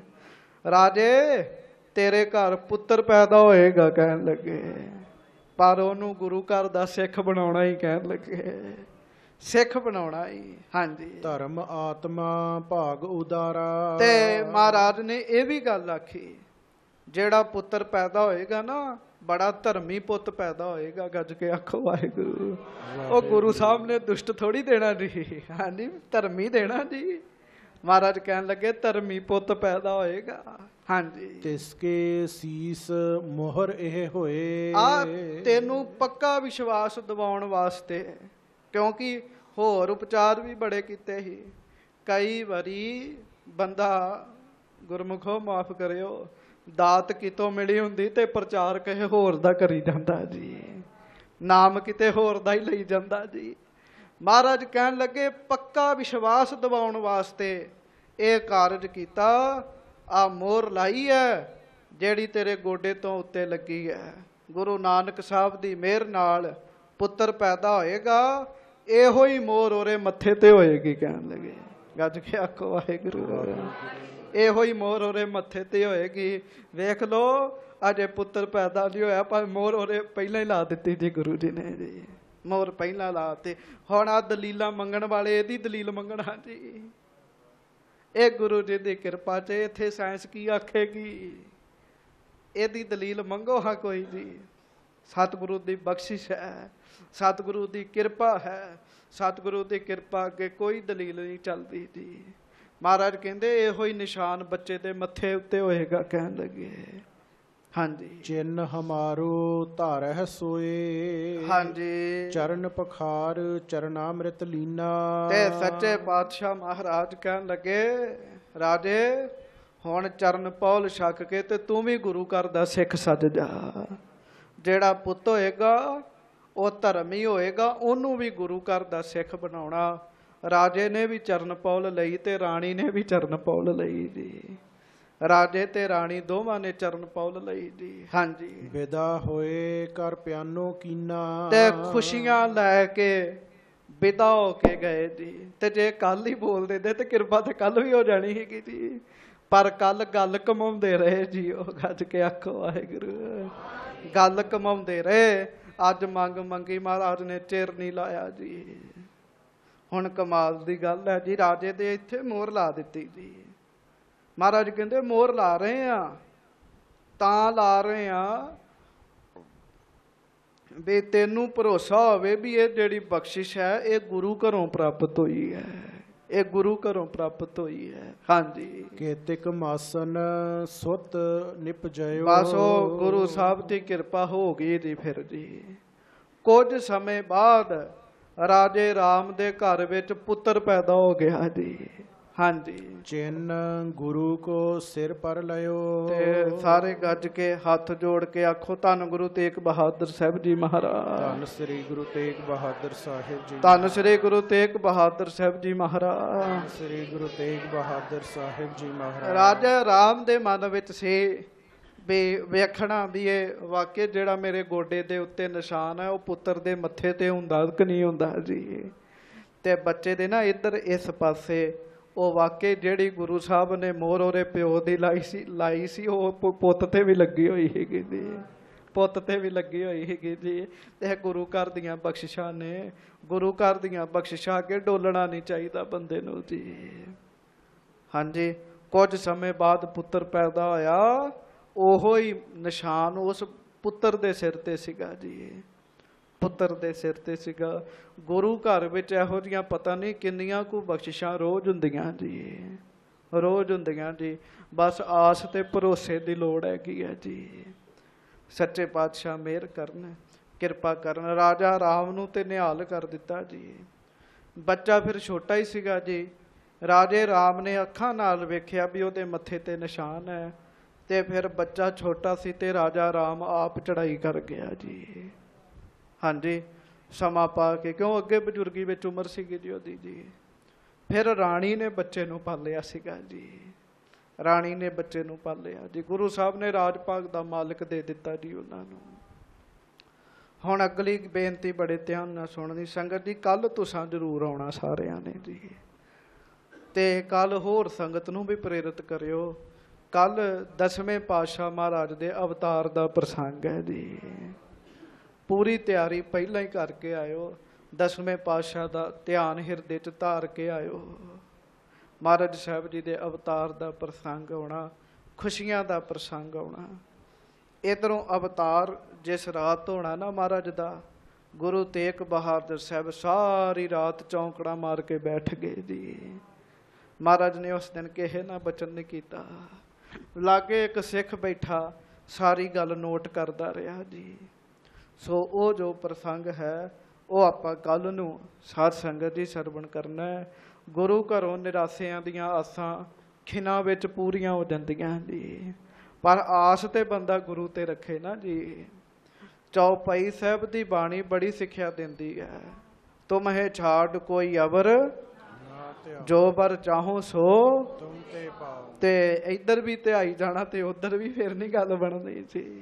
ਰਾਜੇ ਤੇਰੇ ਘਰ ਪੁੱਤਰ ਪੈਦਾ ਹੋਏਗਾ। ਕਹਿਣ ਲੱਗੇ ਪਰ ਉਹਨੂੰ ਗੁਰੂ ਘਰ ਦਾ ਸਿੱਖ ਬਣਾਉਣਾ ਹੀ। ਕਹਿਣ ਲੱਗੇ ਸਿੱਖ ਬਣਾਉਣਾ ਹੀ। ਹਾਂਜੀ, ਧਰਮ ਆਤਮਾ ਭਾਗ ਉਦਾਰਾ। ਤੇ ਮਹਾਰਾਜ ਨੇ ਇਹ ਵੀ ਗੱਲ ਆਖੀ ਜਿਹੜਾ ਪੁੱਤਰ ਪੈਦਾ ਹੋਏਗਾ ਨਾ ਬੜਾ ਧਰਮੀ ਪੁੱਤ ਪੈਦਾ ਹੋਏਗਾ। ਗੱਜ ਕੇ ਆਖੋ ਵਾਹਿਗੁਰੂ। ਉਹ ਗੁਰੂ ਸਾਹਿਬ ਨੇ ਦੁਸ਼ਟ ਥੋੜੀ ਦੇਣਾ ਜੀ। ਹਾਂਜੀ, ਧਰਮੀ ਦੇਣਾ ਜੀ। ਮਹਾਰਾਜ ਕਹਿਣ ਲੱਗੇ ਧਰਮੀ ਪੁੱਤ ਪੈਦਾ ਹੋਏਗਾ। ਹਾਂਜੀ, ਤਿਸਕੇ ਸੀਸ ਮੋਹਰ ਇਹ ਹੋਏ। ਆ ਤੈਨੂੰ ਪੱਕਾ ਵਿਸ਼ਵਾਸ ਦਿਵਾਉਣ ਵਾਸਤੇ, ਕਿਉਂਕਿ ਹੋਰ ਉਪਚਾਰ ਵੀ ਬੜੇ ਕੀਤੇ ਸੀ। ਕਈ ਵਾਰੀ ਬੰਦਾ ਗੁਰਮੁਖੋ ਮਾਫ ਕਰਿਓ ਦਾਤ ਕਿਤੋਂ ਮਿਲੀ ਹੁੰਦੀ ਤੇ ਪ੍ਰਚਾਰ ਕਿਸੇ ਹੋਰ ਦਾ ਕਰੀ ਜਾਂਦਾ ਜੀ। ਨਾਮ ਕਿਤੇ ਹੋਰ ਦਾ ਹੀ ਲਈ ਜਾਂਦਾ ਜੀ। ਮਹਾਰਾਜ ਕਹਿਣ ਲੱਗੇ ਪੱਕਾ ਵਿਸ਼ਵਾਸ ਦਿਵਾਉਣ ਵਾਸਤੇ ਇਹ ਕਾਰਜ ਕੀਤਾ। ਆ ਮੋਹਰ ਲਾਈ ਹੈ ਜਿਹੜੀ ਤੇਰੇ ਗੋਡੇ ਤੋਂ ਉੱਤੇ ਲੱਗੀ ਹੈ। ਗੁਰੂ ਨਾਨਕ ਸਾਹਿਬ ਦੀ ਮਿਹਰ ਨਾਲ ਪੁੱਤਰ ਪੈਦਾ ਹੋਏਗਾ। ਇਹੋ ਹੀ ਮੋਹਰ ਉਹਦੇ ਮੱਥੇ ਤੇ ਹੋਏਗੀ। ਕਹਿਣ ਲੱਗੇ ਗੱਜ ਕੇ ਆਖੋ ਵਾਹਿਗੁਰੂ। ਇਹੋ ਹੀ ਮੋਹਰ ਉਹਦੇ ਮੱਥੇ ਤੇ ਹੋਏਗੀ। ਵੇਖ ਲਓ ਅਜੇ ਪੁੱਤਰ ਪੈਦਾ ਨਹੀਂ ਹੋਇਆ ਪਰ ਮੋਹਰ ਉਹਦੇ ਪਹਿਲਾਂ ਹੀ ਲਾ ਦਿੱਤੀ ਜੀ ਗੁਰੂ ਜੀ ਨੇ ਜੀ। ਮੋਹਰ ਪਹਿਲਾਂ ਲਾ ਦਿੱਤੀ। ਹੁਣ ਆ ਦਲੀਲਾਂ ਮੰਗਣ ਵਾਲੇ ਇਹਦੀ ਦਲੀਲ ਮੰਗਣਾ ਜੀ। ਇਹ ਗੁਰੂ ਜੀ ਦੀ ਕਿਰਪਾ ਚ ਇੱਥੇ ਸਾਇੰਸ ਕੀ ਆਖੇਗੀ। ਇਹਦੀ ਦਲੀਲ ਮੰਗੋ ਹਾਂ ਕੋਈ ਜੀ। ਸਤਿਗੁਰੂ ਦੀ ਬਖਸ਼ਿਸ਼ ਹੈ, ਸਤਿਗੁਰੂ ਦੀ ਕਿਰਪਾ ਹੈ। ਸਤਿਗੁਰੂ ਦੀ ਕਿਰਪਾ ਅੱਗੇ ਕੋਈ ਦਲੀਲ ਨਹੀਂ ਚੱਲਦੀ ਜੀ। ਮਹਾਰਾਜ ਕਹਿੰਦੇ ਇਹੋ ਹੀ ਨਿਸ਼ਾਨ ਬੱਚੇ ਦੇ ਮੱਥੇ ਉੱਤੇ ਹੋਏਗਾ। ਕਹਿਣ ਲੱਗੇ ਹਾਂਜੀ, ਚਿੰਨ ਹਮਾਰੋ ਧਾਰਹਿ ਸੋਏ, ਹਾਂਜੀ ਚਰਨ ਪਖਾਰ ਚਰਨਾਮ੍ਰਿਤ ਲੀਨਾ। ਤੇ ਸੱਚੇ ਪਾਤਸ਼ਾਹ ਮਹਾਰਾਜ ਕਹਿਣ ਲੱਗੇ ਰਾਜੇ ਹੁਣ ਚਰਨ ਪੌਲ ਛਕ ਕੇ ਤੇ ਤੂੰ ਵੀ ਗੁਰੂ ਘਰ ਦਾ ਸਿੱਖ ਸੱਜ ਜਾ। ਜਿਹੜਾ ਪੁੱਤ ਹੋਏਗਾ ਉਹ ਧਰਮੀ ਹੋਏਗਾ, ਉਹਨੂੰ ਵੀ ਗੁਰੂ ਘਰ ਦਾ ਸਿੱਖ ਬਣਾਉਣਾ। ਰਾਜੇ ਨੇ ਵੀ ਚਰਨ ਪੌਲ ਲਈ ਤੇ ਰਾਣੀ ਨੇ ਵੀ ਚਰਨ ਪੌਲ ਲਈ ਜੀ। ਰਾਜੇ ਤੇ ਰਾਣੀ ਦੋਵਾਂ ਨੇ ਚਰਨ ਪੌਲ ਲਈ ਜੀ। ਹਾਂਜੀ, ਵਿਦਾ ਹੋਏ ਕਰ ਪਿਆਨੋ ਕੀਨਾ, ਤੇ ਖੁਸ਼ੀਆਂ ਲੈ ਕੇ ਵਿਦਾ ਹੋ ਕੇ ਗਏ ਜੀ। ਤੇ ਜੇ ਕੱਲ ਹੀ ਬੋਲ ਦਿੰਦੇ ਤੇ ਕਿਰਪਾ ਤੇ ਕੱਲ ਵੀ ਹੋ ਜਾਣੀ ਸੀਗੀ ਜੀ, ਪਰ ਕੱਲ ਗੱਲ ਕਮਾਉਂਦੇ ਰਹੇ ਜੀ। ਉਹ ਗੱਜ ਕੇ ਆਖੋ ਵਾਹਿਗੁਰੂ, ਗੱਲ ਕਮਾਉਂਦੇ ਰਹੇ। ਅੱਜ ਮੰਗ ਮੰਗੀ ਮਹਾਰਾਜ ਨੇ ਚਿਰ ਨਹੀਂ ਲਾਇਆ ਜੀ। ਹੁਣ ਕਮਾਲ ਦੀ ਗੱਲ ਹੈ ਜੀ, ਰਾਜੇ ਦੇ ਇੱਥੇ ਮੋਹਰ ਲਾ ਦਿੱਤੀ ਜੀ। ਮਹਾਰਾਜ ਕਹਿੰਦੇ ਮੋਹਰ ਲਾ ਰਹੇ ਆ, ਤਾਂ ਲਾ ਰਹੇ ਆ ਵੀ ਤੈਨੂੰ ਭਰੋਸਾ ਹੋਵੇ ਵੀ ਇਹ ਜਿਹੜੀ ਬਖਸ਼ਿਸ਼ ਹੈ ਇਹ ਗੁਰੂ ਘਰੋਂ ਪ੍ਰਾਪਤ ਹੋਈ ਹੈ, ਇਹ ਗੁਰੂ ਘਰੋਂ ਪ੍ਰਾਪਤ ਹੋਈ ਹੈ। ਹਾਂਜੀ, ਕੇਤਿਕ ਮਾਸਨ ਸੁਤ ਨਿਪਜਿਓ। ਬਸ ਉਹ ਗੁਰੂ ਸਾਹਿਬ ਦੀ ਕਿਰਪਾ ਹੋ ਗਈ ਜੀ। ਫਿਰ ਜੀ ਕੁਝ ਸਮੇਂ ਬਾਅਦ ਰਾਜੇ ਰਾਮ ਦੇ ਘਰ ਵਿੱਚ ਪੁੱਤਰ ਪੈਦਾ ਹੋ ਗਿਆ ਜੀ। ਹਾਂਜੀ, ਚਿੰਨ ਗੁਰੂ ਕੋ ਸਿਰ ਪਰ ਲਿਓ। ਤੇ ਸਾਰੇ ਗੱਜ ਕੇ ਹੱਥ ਜੋੜ ਕੇ ਆਖੋ ਧੰਨ ਗੁਰੂ ਤੇਗ ਬਹਾਦਰ ਸਾਹਿਬ ਜੀ ਮਹਾਰਾਜ। ਧੰਨ ਸ੍ਰੀ ਗੁਰੂ ਤੇਗ ਬਹਾਦਰ ਸਾਹਿਬ ਜੀ। ਧੰਨ ਸ੍ਰੀ ਗੁਰੂ ਤੇਗ ਬਹਾਦਰ ਸਾਹਿਬ ਜੀ ਮਹਾਰਾਜ। ਸ੍ਰੀ ਗੁਰੂ ਤੇਗ ਬਹਾਦਰ ਸਾਹਿਬ ਜੀ ਮਹਾਰਾਜ। ਰਾਜਾ ਰਾਮ ਦੇ ਮਨ ਵਿੱਚ ਸੀ ਵੀ ਵੇਖਣਾ ਵੀ ਇਹ ਵਾਕਿਆ ਜਿਹੜਾ ਮੇਰੇ ਗੋਡੇ ਦੇ ਉੱਤੇ ਨਿਸ਼ਾਨ ਹੈ ਉਹ ਪੁੱਤਰ ਦੇ ਮੱਥੇ ਤੇ ਹੁੰਦਾ ਕਿ ਨਹੀਂ ਹੁੰਦਾ ਜੀ। ਤੇ ਬੱਚੇ ਦੇ ਨਾ ਇੱਧਰ ਇਸ ਪਾਸੇ ਉਹ ਵਾਕਿਆ ਜਿਹੜੀ ਗੁਰੂ ਸਾਹਿਬ ਨੇ ਮੋਹਰ ਉਹਦੇ ਪਿਓ ਦੀ ਲਾਈ ਸੀ ਲਾਈ ਸੀ ਉਹ ਪੁੱਤ ਤੇ ਵੀ ਲੱਗੀ ਹੋਈ ਹੈਗੀ ਜੀ, ਪੁੱਤ ਤੇ ਵੀ ਲੱਗੀ ਹੋਈ ਹੈਗੀ ਜੀ। ਤੇ ਗੁਰੂ ਘਰ ਦੀਆਂ ਬਖਸ਼ਿਸ਼ਾਂ ਨੇ, ਗੁਰੂ ਘਰ ਦੀਆਂ ਬਖਸ਼ਿਸ਼ਾਂ ਅੱਗੇ ਡੋਲਣਾ ਨਹੀਂ ਚਾਹੀਦਾ ਬੰਦੇ ਨੂੰ ਜੀ। ਹਾਂਜੀ, ਕੁਝ ਸਮੇਂ ਬਾਅਦ ਪੁੱਤਰ ਪੈਦਾ ਹੋਇਆ। ਉਹੋ ਹੀ ਨਿਸ਼ਾਨ ਉਸ ਪੁੱਤਰ ਦੇ ਸਿਰ ਤੇ ਸੀਗਾ ਜੀ, ਪੁੱਤਰ ਦੇ ਸਿਰ ਤੇ ਸੀਗਾ। ਗੁਰੂ ਘਰ ਵਿੱਚ ਇਹੋ ਜਿਹੀਆਂ ਪਤਾ ਨਹੀਂ ਕਿੰਨੀਆਂ ਕੁ ਬਖਸ਼ਿਸ਼ਾਂ ਰੋਜ਼ ਹੁੰਦੀਆਂ ਜੀ, ਰੋਜ਼ ਹੁੰਦੀਆਂ ਜੀ। ਬਸ ਆਸ ਤੇ ਭਰੋਸੇ ਦੀ ਲੋੜ ਹੈਗੀ ਹੈ ਜੀ। ਸੱਚੇ ਪਾਤਸ਼ਾਹ ਮਿਹਰ ਕਰਨ, ਕਿਰਪਾ ਕਰਨ। ਰਾਜਾ ਰਾਮ ਨੂੰ ਤੇ ਨਿਹਾਲ ਕਰ ਦਿੱਤਾ ਜੀ। ਬੱਚਾ ਫਿਰ ਛੋਟਾ ਹੀ ਸੀਗਾ ਜੀ। ਰਾਜੇ ਰਾਮ ਨੇ ਅੱਖਾਂ ਨਾਲ ਵੇਖਿਆ ਵੀ ਉਹਦੇ ਮੱਥੇ ਤੇ ਨਿਸ਼ਾਨ ਹੈ। ਤੇ ਫਿਰ ਬੱਚਾ ਛੋਟਾ ਸੀ ਤੇ ਰਾਜਾ ਰਾਮ ਆਪ ਚੜ੍ਹਾਈ ਕਰ ਗਿਆ ਜੀ। ਹਾਂਜੀ, ਸਮਾਂ ਪਾ ਕੇ, ਕਿਉਂ ਅੱਗੇ ਬਜ਼ੁਰਗੀ ਵਿੱਚ ਉਮਰ ਸੀਗੀ ਜੀ ਉਹਦੀ ਜੀ। ਫਿਰ ਰਾਣੀ ਨੇ ਬੱਚੇ ਨੂੰ ਪਾਲਿਆ ਸੀਗਾ ਜੀ, ਰਾਣੀ ਨੇ ਬੱਚੇ ਨੂੰ ਪਾਲਿਆ ਜੀ। ਗੁਰੂ ਸਾਹਿਬ ਨੇ ਰਾਜ ਭਾਗ ਦਾ ਮਾਲਕ ਦੇ ਦਿੱਤਾ ਜੀ ਉਹਨਾਂ ਨੂੰ। ਹੁਣ ਅਗਲੀ ਬੇਨਤੀ ਬੜੇ ਧਿਆਨ ਨਾਲ ਸੁਣਨੀ ਸੰਗਤ ਜੀ। ਕੱਲ ਤੁਸਾਂ ਜ਼ਰੂਰ ਆਉਣਾ ਸਾਰਿਆਂ ਨੇ ਜੀ, ਤੇ ਕੱਲ ਹੋਰ ਸੰਗਤ ਨੂੰ ਵੀ ਪ੍ਰੇਰਿਤ ਕਰਿਓ। ਕੱਲ ਦਸਵੇਂ ਪਾਤਸ਼ਾਹ ਮਹਾਰਾਜ ਦੇ ਅਵਤਾਰ ਦਾ ਪ੍ਰਸੰਗ ਹੈ ਜੀ। ਪੂਰੀ ਤਿਆਰੀ ਪਹਿਲਾਂ ਹੀ ਕਰਕੇ ਆਇਓ। ਦਸਵੇਂ ਪਾਤਸ਼ਾਹ ਦਾ ਧਿਆਨ ਹਿਰਦੇ 'ਚ ਧਾਰ ਕੇ ਆਇਓ। ਮਹਾਰਾਜ ਸਾਹਿਬ ਜੀ ਦੇ ਅਵਤਾਰ ਦਾ ਪ੍ਰਸੰਗ ਆਉਣਾ, ਖੁਸ਼ੀਆਂ ਦਾ ਪ੍ਰਸੰਗ ਆਉਣਾ। ਇੱਧਰੋਂ ਅਵਤਾਰ ਜਿਸ ਰਾਤ ਹੋਣਾ ਨਾ ਮਹਾਰਾਜ ਦਾ, ਗੁਰੂ ਤੇਗ ਬਹਾਦਰ ਸਾਹਿਬ ਸਾਰੀ ਰਾਤ ਚੌਂਕੜਾ ਮਾਰ ਕੇ ਬੈਠ ਗਏ ਜੀ। ਮਹਾਰਾਜ ਨੇ ਉਸ ਦਿਨ ਕਿਸੇ ਨਾ ਬਚਨ ਨਹੀਂ ਕੀਤਾ। ਲਾਗੇ ਇੱਕ ਸਿੱਖ ਬੈਠਾ ਸਾਰੀ ਗੱਲ ਨੋਟ ਕਰਦਾ ਰਿਹਾ ਜੀ। ਸੋ ਉਹ ਜੋ ਪ੍ਰਸੰਗ ਹੈ ਉਹ ਆਪਾਂ ਕੱਲ ਨੂੰ ਸਾਧ ਸੰਗਤ ਦੀ ਸਰਵਣ ਕਰਨਾ ਹੈ। ਗੁਰੂ ਘਰੋਂ ਨਿਰਾਸ਼ਿਆਂ ਦੀਆਂ ਆਸਾਂ ਖਿਨਾਂ ਵਿੱਚ ਪੂਰੀਆਂ ਹੋ ਜਾਂਦੀਆਂ ਜੀ, ਪਰ ਆਸ ਤੇ ਬੰਦਾ ਗੁਰੂ ਤੇ ਰੱਖੇ ਨਾ ਜੀ। ਚੌਪਈ ਸਾਹਿਬ ਦੀ ਬਾਣੀ ਬੜੀ ਸਿੱਖਿਆ ਦਿੰਦੀ ਹੈ। ਤੁਮ ਹੈ ਛਾੜ ਕੋਈ ਅਵਰ ਜੋ ਬਰ ਚਾਹੋ ਸੋ ਤੁਮ ਤੇ ਪਾਓ। ਤੇ ਇੱਧਰ ਵੀ ਧਿਆਈ ਜਾਣਾ ਤੇ ਉੱਧਰ ਵੀ ਫਿਰ ਨਹੀਂ ਗੱਲ ਬਣਦੀ ਸੀ।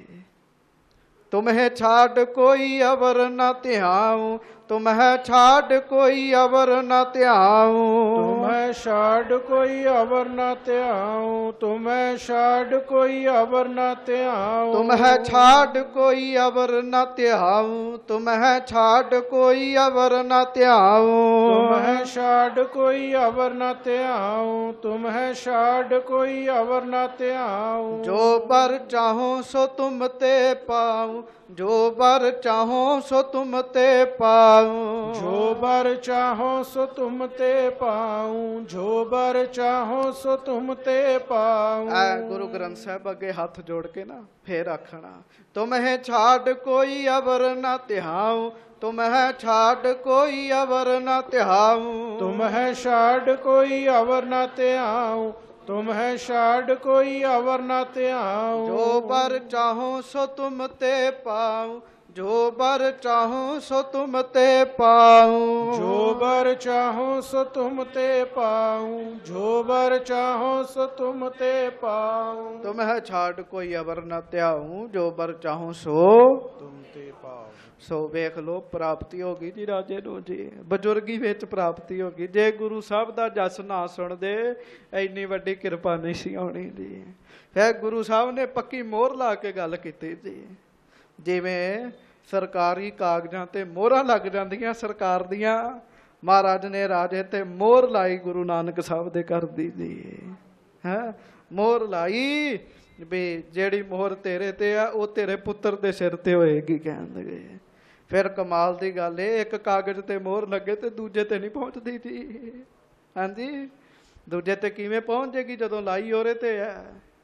ਤੁਮਹਿ ਛਾੜ ਕੋਈ ਅਵਰ ਨਾ ਧਿਆਉ, ਤੁਮਹਿ ਛਾੜ ਕੋਈ ਅਵਰ ਨਾ ਧਿਆਉ, ਤੁਮਹਿ ਛਾੜ ਕੋਈ ਅਵਰ ਨਾ ਧਿਆਉ, ਤੁਮ तुम्हें छाड़ कोई अवर न त्याऊं तुम्हें छाड़ कोई अवर न त्याऊं तुम्हें छाड़ कोई अवर न त्याऊं तुम्हें छाड़ कोई अवर न त्याऊं तुम्हें छाड़ कोई अवर न त्याऊं जो बर चाहो सो तुम ते पाऊं जो बर चाहो सो तुम ते पाऊं जो बर चाहो सो तुम ते पाऊं जो बर चाहो सो तुम ते पाऊं। ਐ ਗੁਰੂ ਗ੍ਰੰਥ ਸਾਹਿਬ ਅੱਗੇ ਹੱਥ ਜੋੜ ਕੇ ਨਾ ਫੇਰ ਆਖਣਾ ਤੁਮਹਿ ਛਾੜ ਕੋਈ ਅਵਰ ਨਾ ਧਿਆਉ ਤੁਮਹਿ ਛਾੜ ਕੋਈ ਅਵਰ ਨਾ ਧਿਆਉ ਤੁਮਹਿ ਛਾੜ ਕੋਈ ਅਵਰ ਨਾ ਧਿਆਉ ਤੁਮਹਿ ਛਾੜ ਕੋਈ ਅਵਰ ਨਾ ਧਿਆਉ ਜੋ ਬਰ ਚਾਹੋ ਸੋ ਤੁਮ ਤੇ ਪਾਉ ਜੋ ਬਰ ਚਾਹੋ ਸੋ ਤੁਮ ਤੇ ਪਾਉ ਜੋ ਬਰ ਚਾਹੋ ਸੋ ਤੁਮ ਤੇ ਪਾਉ ਜੋ ਬਰ ਚਾਹੋ ਸੋ ਤੁਮ ਤੇ ਪਾਉ ਤੁਮਹਿ ਛਾੜ ਕੋਈ ਅਵਰ ਨਾ ਧਿਆਉ ਜੋ ਬਰ ਚਾਹੋ ਸੋ ਤੁਮ ਤੇ ਪਾਉ। ਸੋ ਵੇਖ ਲੋ ਪ੍ਰਾਪਤੀ ਹੋ ਗਈ ਜੀ ਰਾਜੇ ਨੂੰ ਜੀ ਬਜ਼ੁਰਗੀ ਵਿੱਚ ਪ੍ਰਾਪਤੀ ਹੋ ਗਈ ਜੇ ਗੁਰੂ ਸਾਹਿਬ ਦਾ ਜਸ ਨਾ ਸੁਣਦੇ ਇੰਨੀ ਵੱਡੀ ਕਿਰਪਾ ਨਹੀਂ ਸੀ ਆਉਣੀ ਜੀ ਫਿਰ ਗੁਰੂ ਸਾਹਿਬ ਨੇ ਪੱਕੀ ਮੋਹਰ ਲਾ ਕੇ ਗੱਲ ਕੀਤੀ ਜੀ ਜਿਵੇਂ ਸਰਕਾਰੀ ਕਾਗਜ਼ਾਂ ਤੇ ਮੋਹਰਾਂ ਲੱਗ ਜਾਂਦੀਆਂ ਸਰਕਾਰ ਦੀਆਂ ਮਹਾਰਾਜ ਨੇ ਰਾਜੇ ਤੇ ਮੋਹਰ ਲਾਈ ਗੁਰੂ ਨਾਨਕ ਸਾਹਿਬ ਦੇ ਘਰ ਦੀ ਜੀ ਹੈਂ ਮੋਹਰ ਲਾਈ ਵੀ ਜਿਹੜੀ ਮੋਹਰ ਤੇਰੇ ਤੇ ਆ ਉਹ ਤੇਰੇ ਪੁੱਤਰ ਦੇ ਸਿਰ ਤੇ ਹੋਏਗੀ ਕਹਿੰਦੇ ਫਿਰ ਕਮਾਲ ਦੀ ਗੱਲ ਏ ਇੱਕ ਕਾਗਜ਼ ਤੇ ਮੋਹਰ ਲੱਗੇ ਤੇ ਦੂਜੇ ਤੇ ਨਹੀਂ ਪਹੁੰਚਦੀ ਜੀ ਹਾਂਜੀ ਦੂਜੇ ਤੇ ਕਿਵੇਂ ਪਹੁੰਚ ਜੇਗੀ ਜਦੋਂ ਲਾਈ ਉਹਦੇ ਤੇ ਹੈ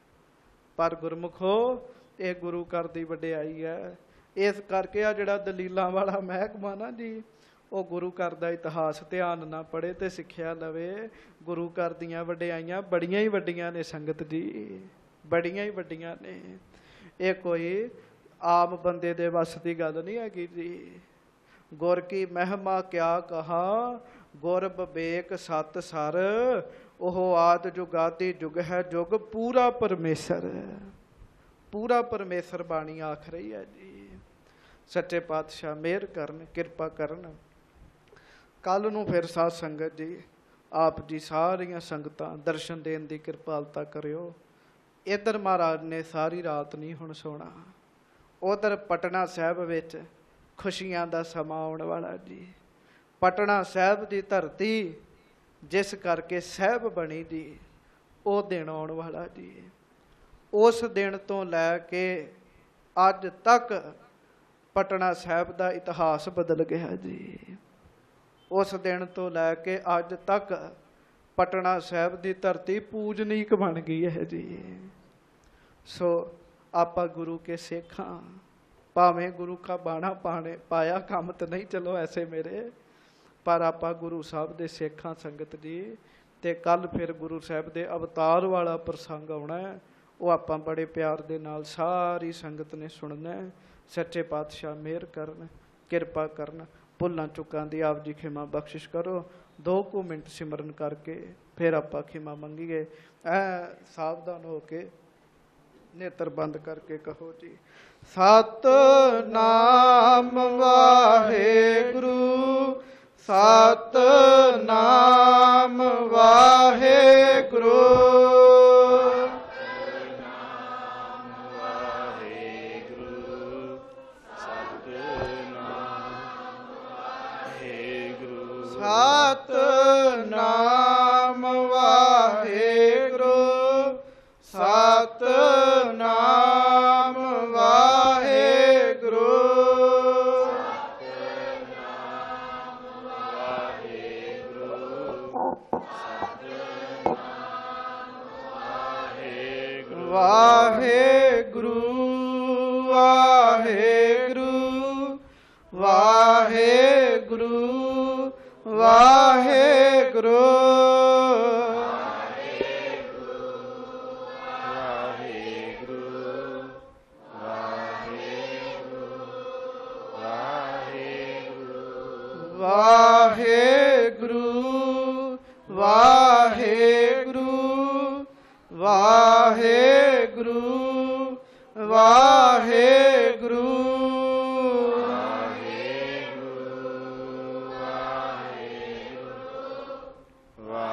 ਪਰ ਗੁਰਮੁਖੋ ਇਹ ਗੁਰੂ ਘਰ ਦੀ ਵਡਿਆਈ ਹੈ ਇਸ ਕਰਕੇ ਆ ਜਿਹੜਾ ਦਲੀਲਾਂ ਵਾਲਾ ਮਹਿਕਮਾ ਨਾ ਜੀ ਉਹ ਗੁਰੂ ਘਰ ਦਾ ਇਤਿਹਾਸ ਧਿਆਨ ਨਾ ਪੜ੍ਹੇ ਤੇ ਸਿੱਖਿਆ ਲਵੇ ਗੁਰੂ ਘਰ ਦੀਆਂ ਵਡਿਆਈਆਂ ਬੜੀਆਂ ਹੀ ਵੱਡੀਆਂ ਨੇ ਸੰਗਤ ਜੀ ਬੜੀਆਂ ਹੀ ਵੱਡੀਆਂ ਨੇ ਇਹ ਕੋਈ ਆਮ ਬੰਦੇ ਦੇ ਵੱਸ ਦੀ ਗੱਲ ਨਹੀਂ ਹੈਗੀ ਜੀ ਗੁਰ ਕੀ ਮਹਿਮਾ ਕਿਆ ਕਹਾ ਗੁਰ ਬਿਬੇਕ ਸਤ ਸਰ ਉਹ ਆਦ ਜੁਗਾਦੀ ਜੁਗ ਹੈ ਜੁਗ ਪੂਰਾ ਪਰਮੇਸ਼ਰ ਪੂਰਾ ਪਰਮੇਸ਼ਰ ਬਾਣੀ ਆਖ ਰਹੀ ਹੈ ਜੀ ਸੱਚੇ ਪਾਤਸ਼ਾਹ ਮਿਹਰ ਕਰਨ ਕਿਰਪਾ ਕਰਨ ਕੱਲ ਨੂੰ ਫਿਰ ਸਾਧ ਸੰਗਤ ਜੀ ਆਪ ਜੀ ਸਾਰੀਆਂ ਸੰਗਤਾਂ ਦਰਸ਼ਨ ਦੇਣ ਦੀ ਕਿਰਪਾਲਤਾ ਕਰਿਓ ਇੱਧਰ ਮਹਾਰਾਜ ਨੇ ਸਾਰੀ ਰਾਤ ਨਹੀਂ ਹੁਣ ਸੋਣਾ ਉਧਰ ਪਟਨਾ ਸਾਹਿਬ ਵਿੱਚ ਖੁਸ਼ੀਆਂ ਦਾ ਸਮਾਂ ਆਉਣ ਵਾਲਾ ਜੀ ਪਟਨਾ ਸਾਹਿਬ ਦੀ ਧਰਤੀ ਜਿਸ ਕਰਕੇ ਸਾਹਿਬ ਬਣੀ ਜੀ ਉਹ ਦਿਨ ਆਉਣ ਵਾਲਾ ਜੀ ਉਸ ਦਿਨ ਤੋਂ ਲੈ ਕੇ ਅੱਜ ਤੱਕ ਪਟਨਾ ਸਾਹਿਬ ਦਾ ਇਤਿਹਾਸ ਬਦਲ ਗਿਆ ਜੀ ਉਸ ਦਿਨ ਤੋਂ ਲੈ ਕੇ ਅੱਜ ਤੱਕ ਪਟਨਾ ਸਾਹਿਬ ਦੀ ਧਰਤੀ ਪੂਜਨੀਕ ਬਣ ਗਈ ਹੈ ਜੀ ਸੋ ਆਪਾਂ ਗੁਰੂ ਕੇ ਸਿੱਖਾਂ ਭਾਵੇਂ ਗੁਰੂ ਕਾ ਬਾਣਾ ਪਾਣੇ ਪਾਇਆ ਕੰਮ ਤਾਂ ਨਹੀਂ ਚਲੋ ਐਸੇ ਮੇਰੇ ਪਰ ਆਪਾਂ ਗੁਰੂ ਸਾਹਿਬ ਦੇ ਸਿੱਖਾਂ ਸੰਗਤ ਜੀ ਤੇ ਕੱਲ ਫਿਰ ਗੁਰੂ ਸਾਹਿਬ ਦੇ ਅਵਤਾਰ ਵਾਲਾ ਪ੍ਰਸੰਗ ਆਉਣਾ ਹੈ ਉਹ ਆਪਾਂ ਬੜੇ ਪਿਆਰ ਦੇ ਨਾਲ ਸਾਰੀ ਸੰਗਤ ਨੇ ਸੁਣਨਾ ਸੱਚੇ ਪਾਤਸ਼ਾਹ ਮਿਹਰ ਕਰਨ ਕਿਰਪਾ ਕਰਨ ਭੁੱਲਾਂ ਚੁੱਕਾਂ ਦੀ ਆਪ ਜੀ ਖਿਮਾ ਬਖਸ਼ਿਸ਼ ਕਰੋ ਦੋ ਕੁ ਮਿੰਟ ਸਿਮਰਨ ਕਰਕੇ ਫਿਰ ਆਪਾਂ ਖਿਮਾ ਮੰਗੀਏ ਐ ਸਾਵਧਾਨ ਹੋ ਕੇ ਨੇਤਰ ਬੰਦ ਕਰਕੇ ਕਹੋ ਜੀ ਸਤਿਨਾਮ ਵਾਹਿਗੁਰੂ ਸਤਿਨਾਮ ਵਾਹਿਗੁਰੂ ਸਤਿਨਾਮ ਵਾਹਿਗੁਰੂ ਸਤਿਨਾਮ ਵਾਹਿਗੁਰੂ ਵਾਹਿਗੁਰੂ ਵਾਹਿਗੁਰੂ ਵਾਹਿਗੁਰੂ ਵਾਹਿਗੁਰੂ ਵਾਹਿਗੁਰੂ ਵਾਹਿਗੁਰੂ ਵਾਹਿਗੁਰੂ ਵਾਹਿਗੁਰੂ ਵਾਹਿਗੁਰੂ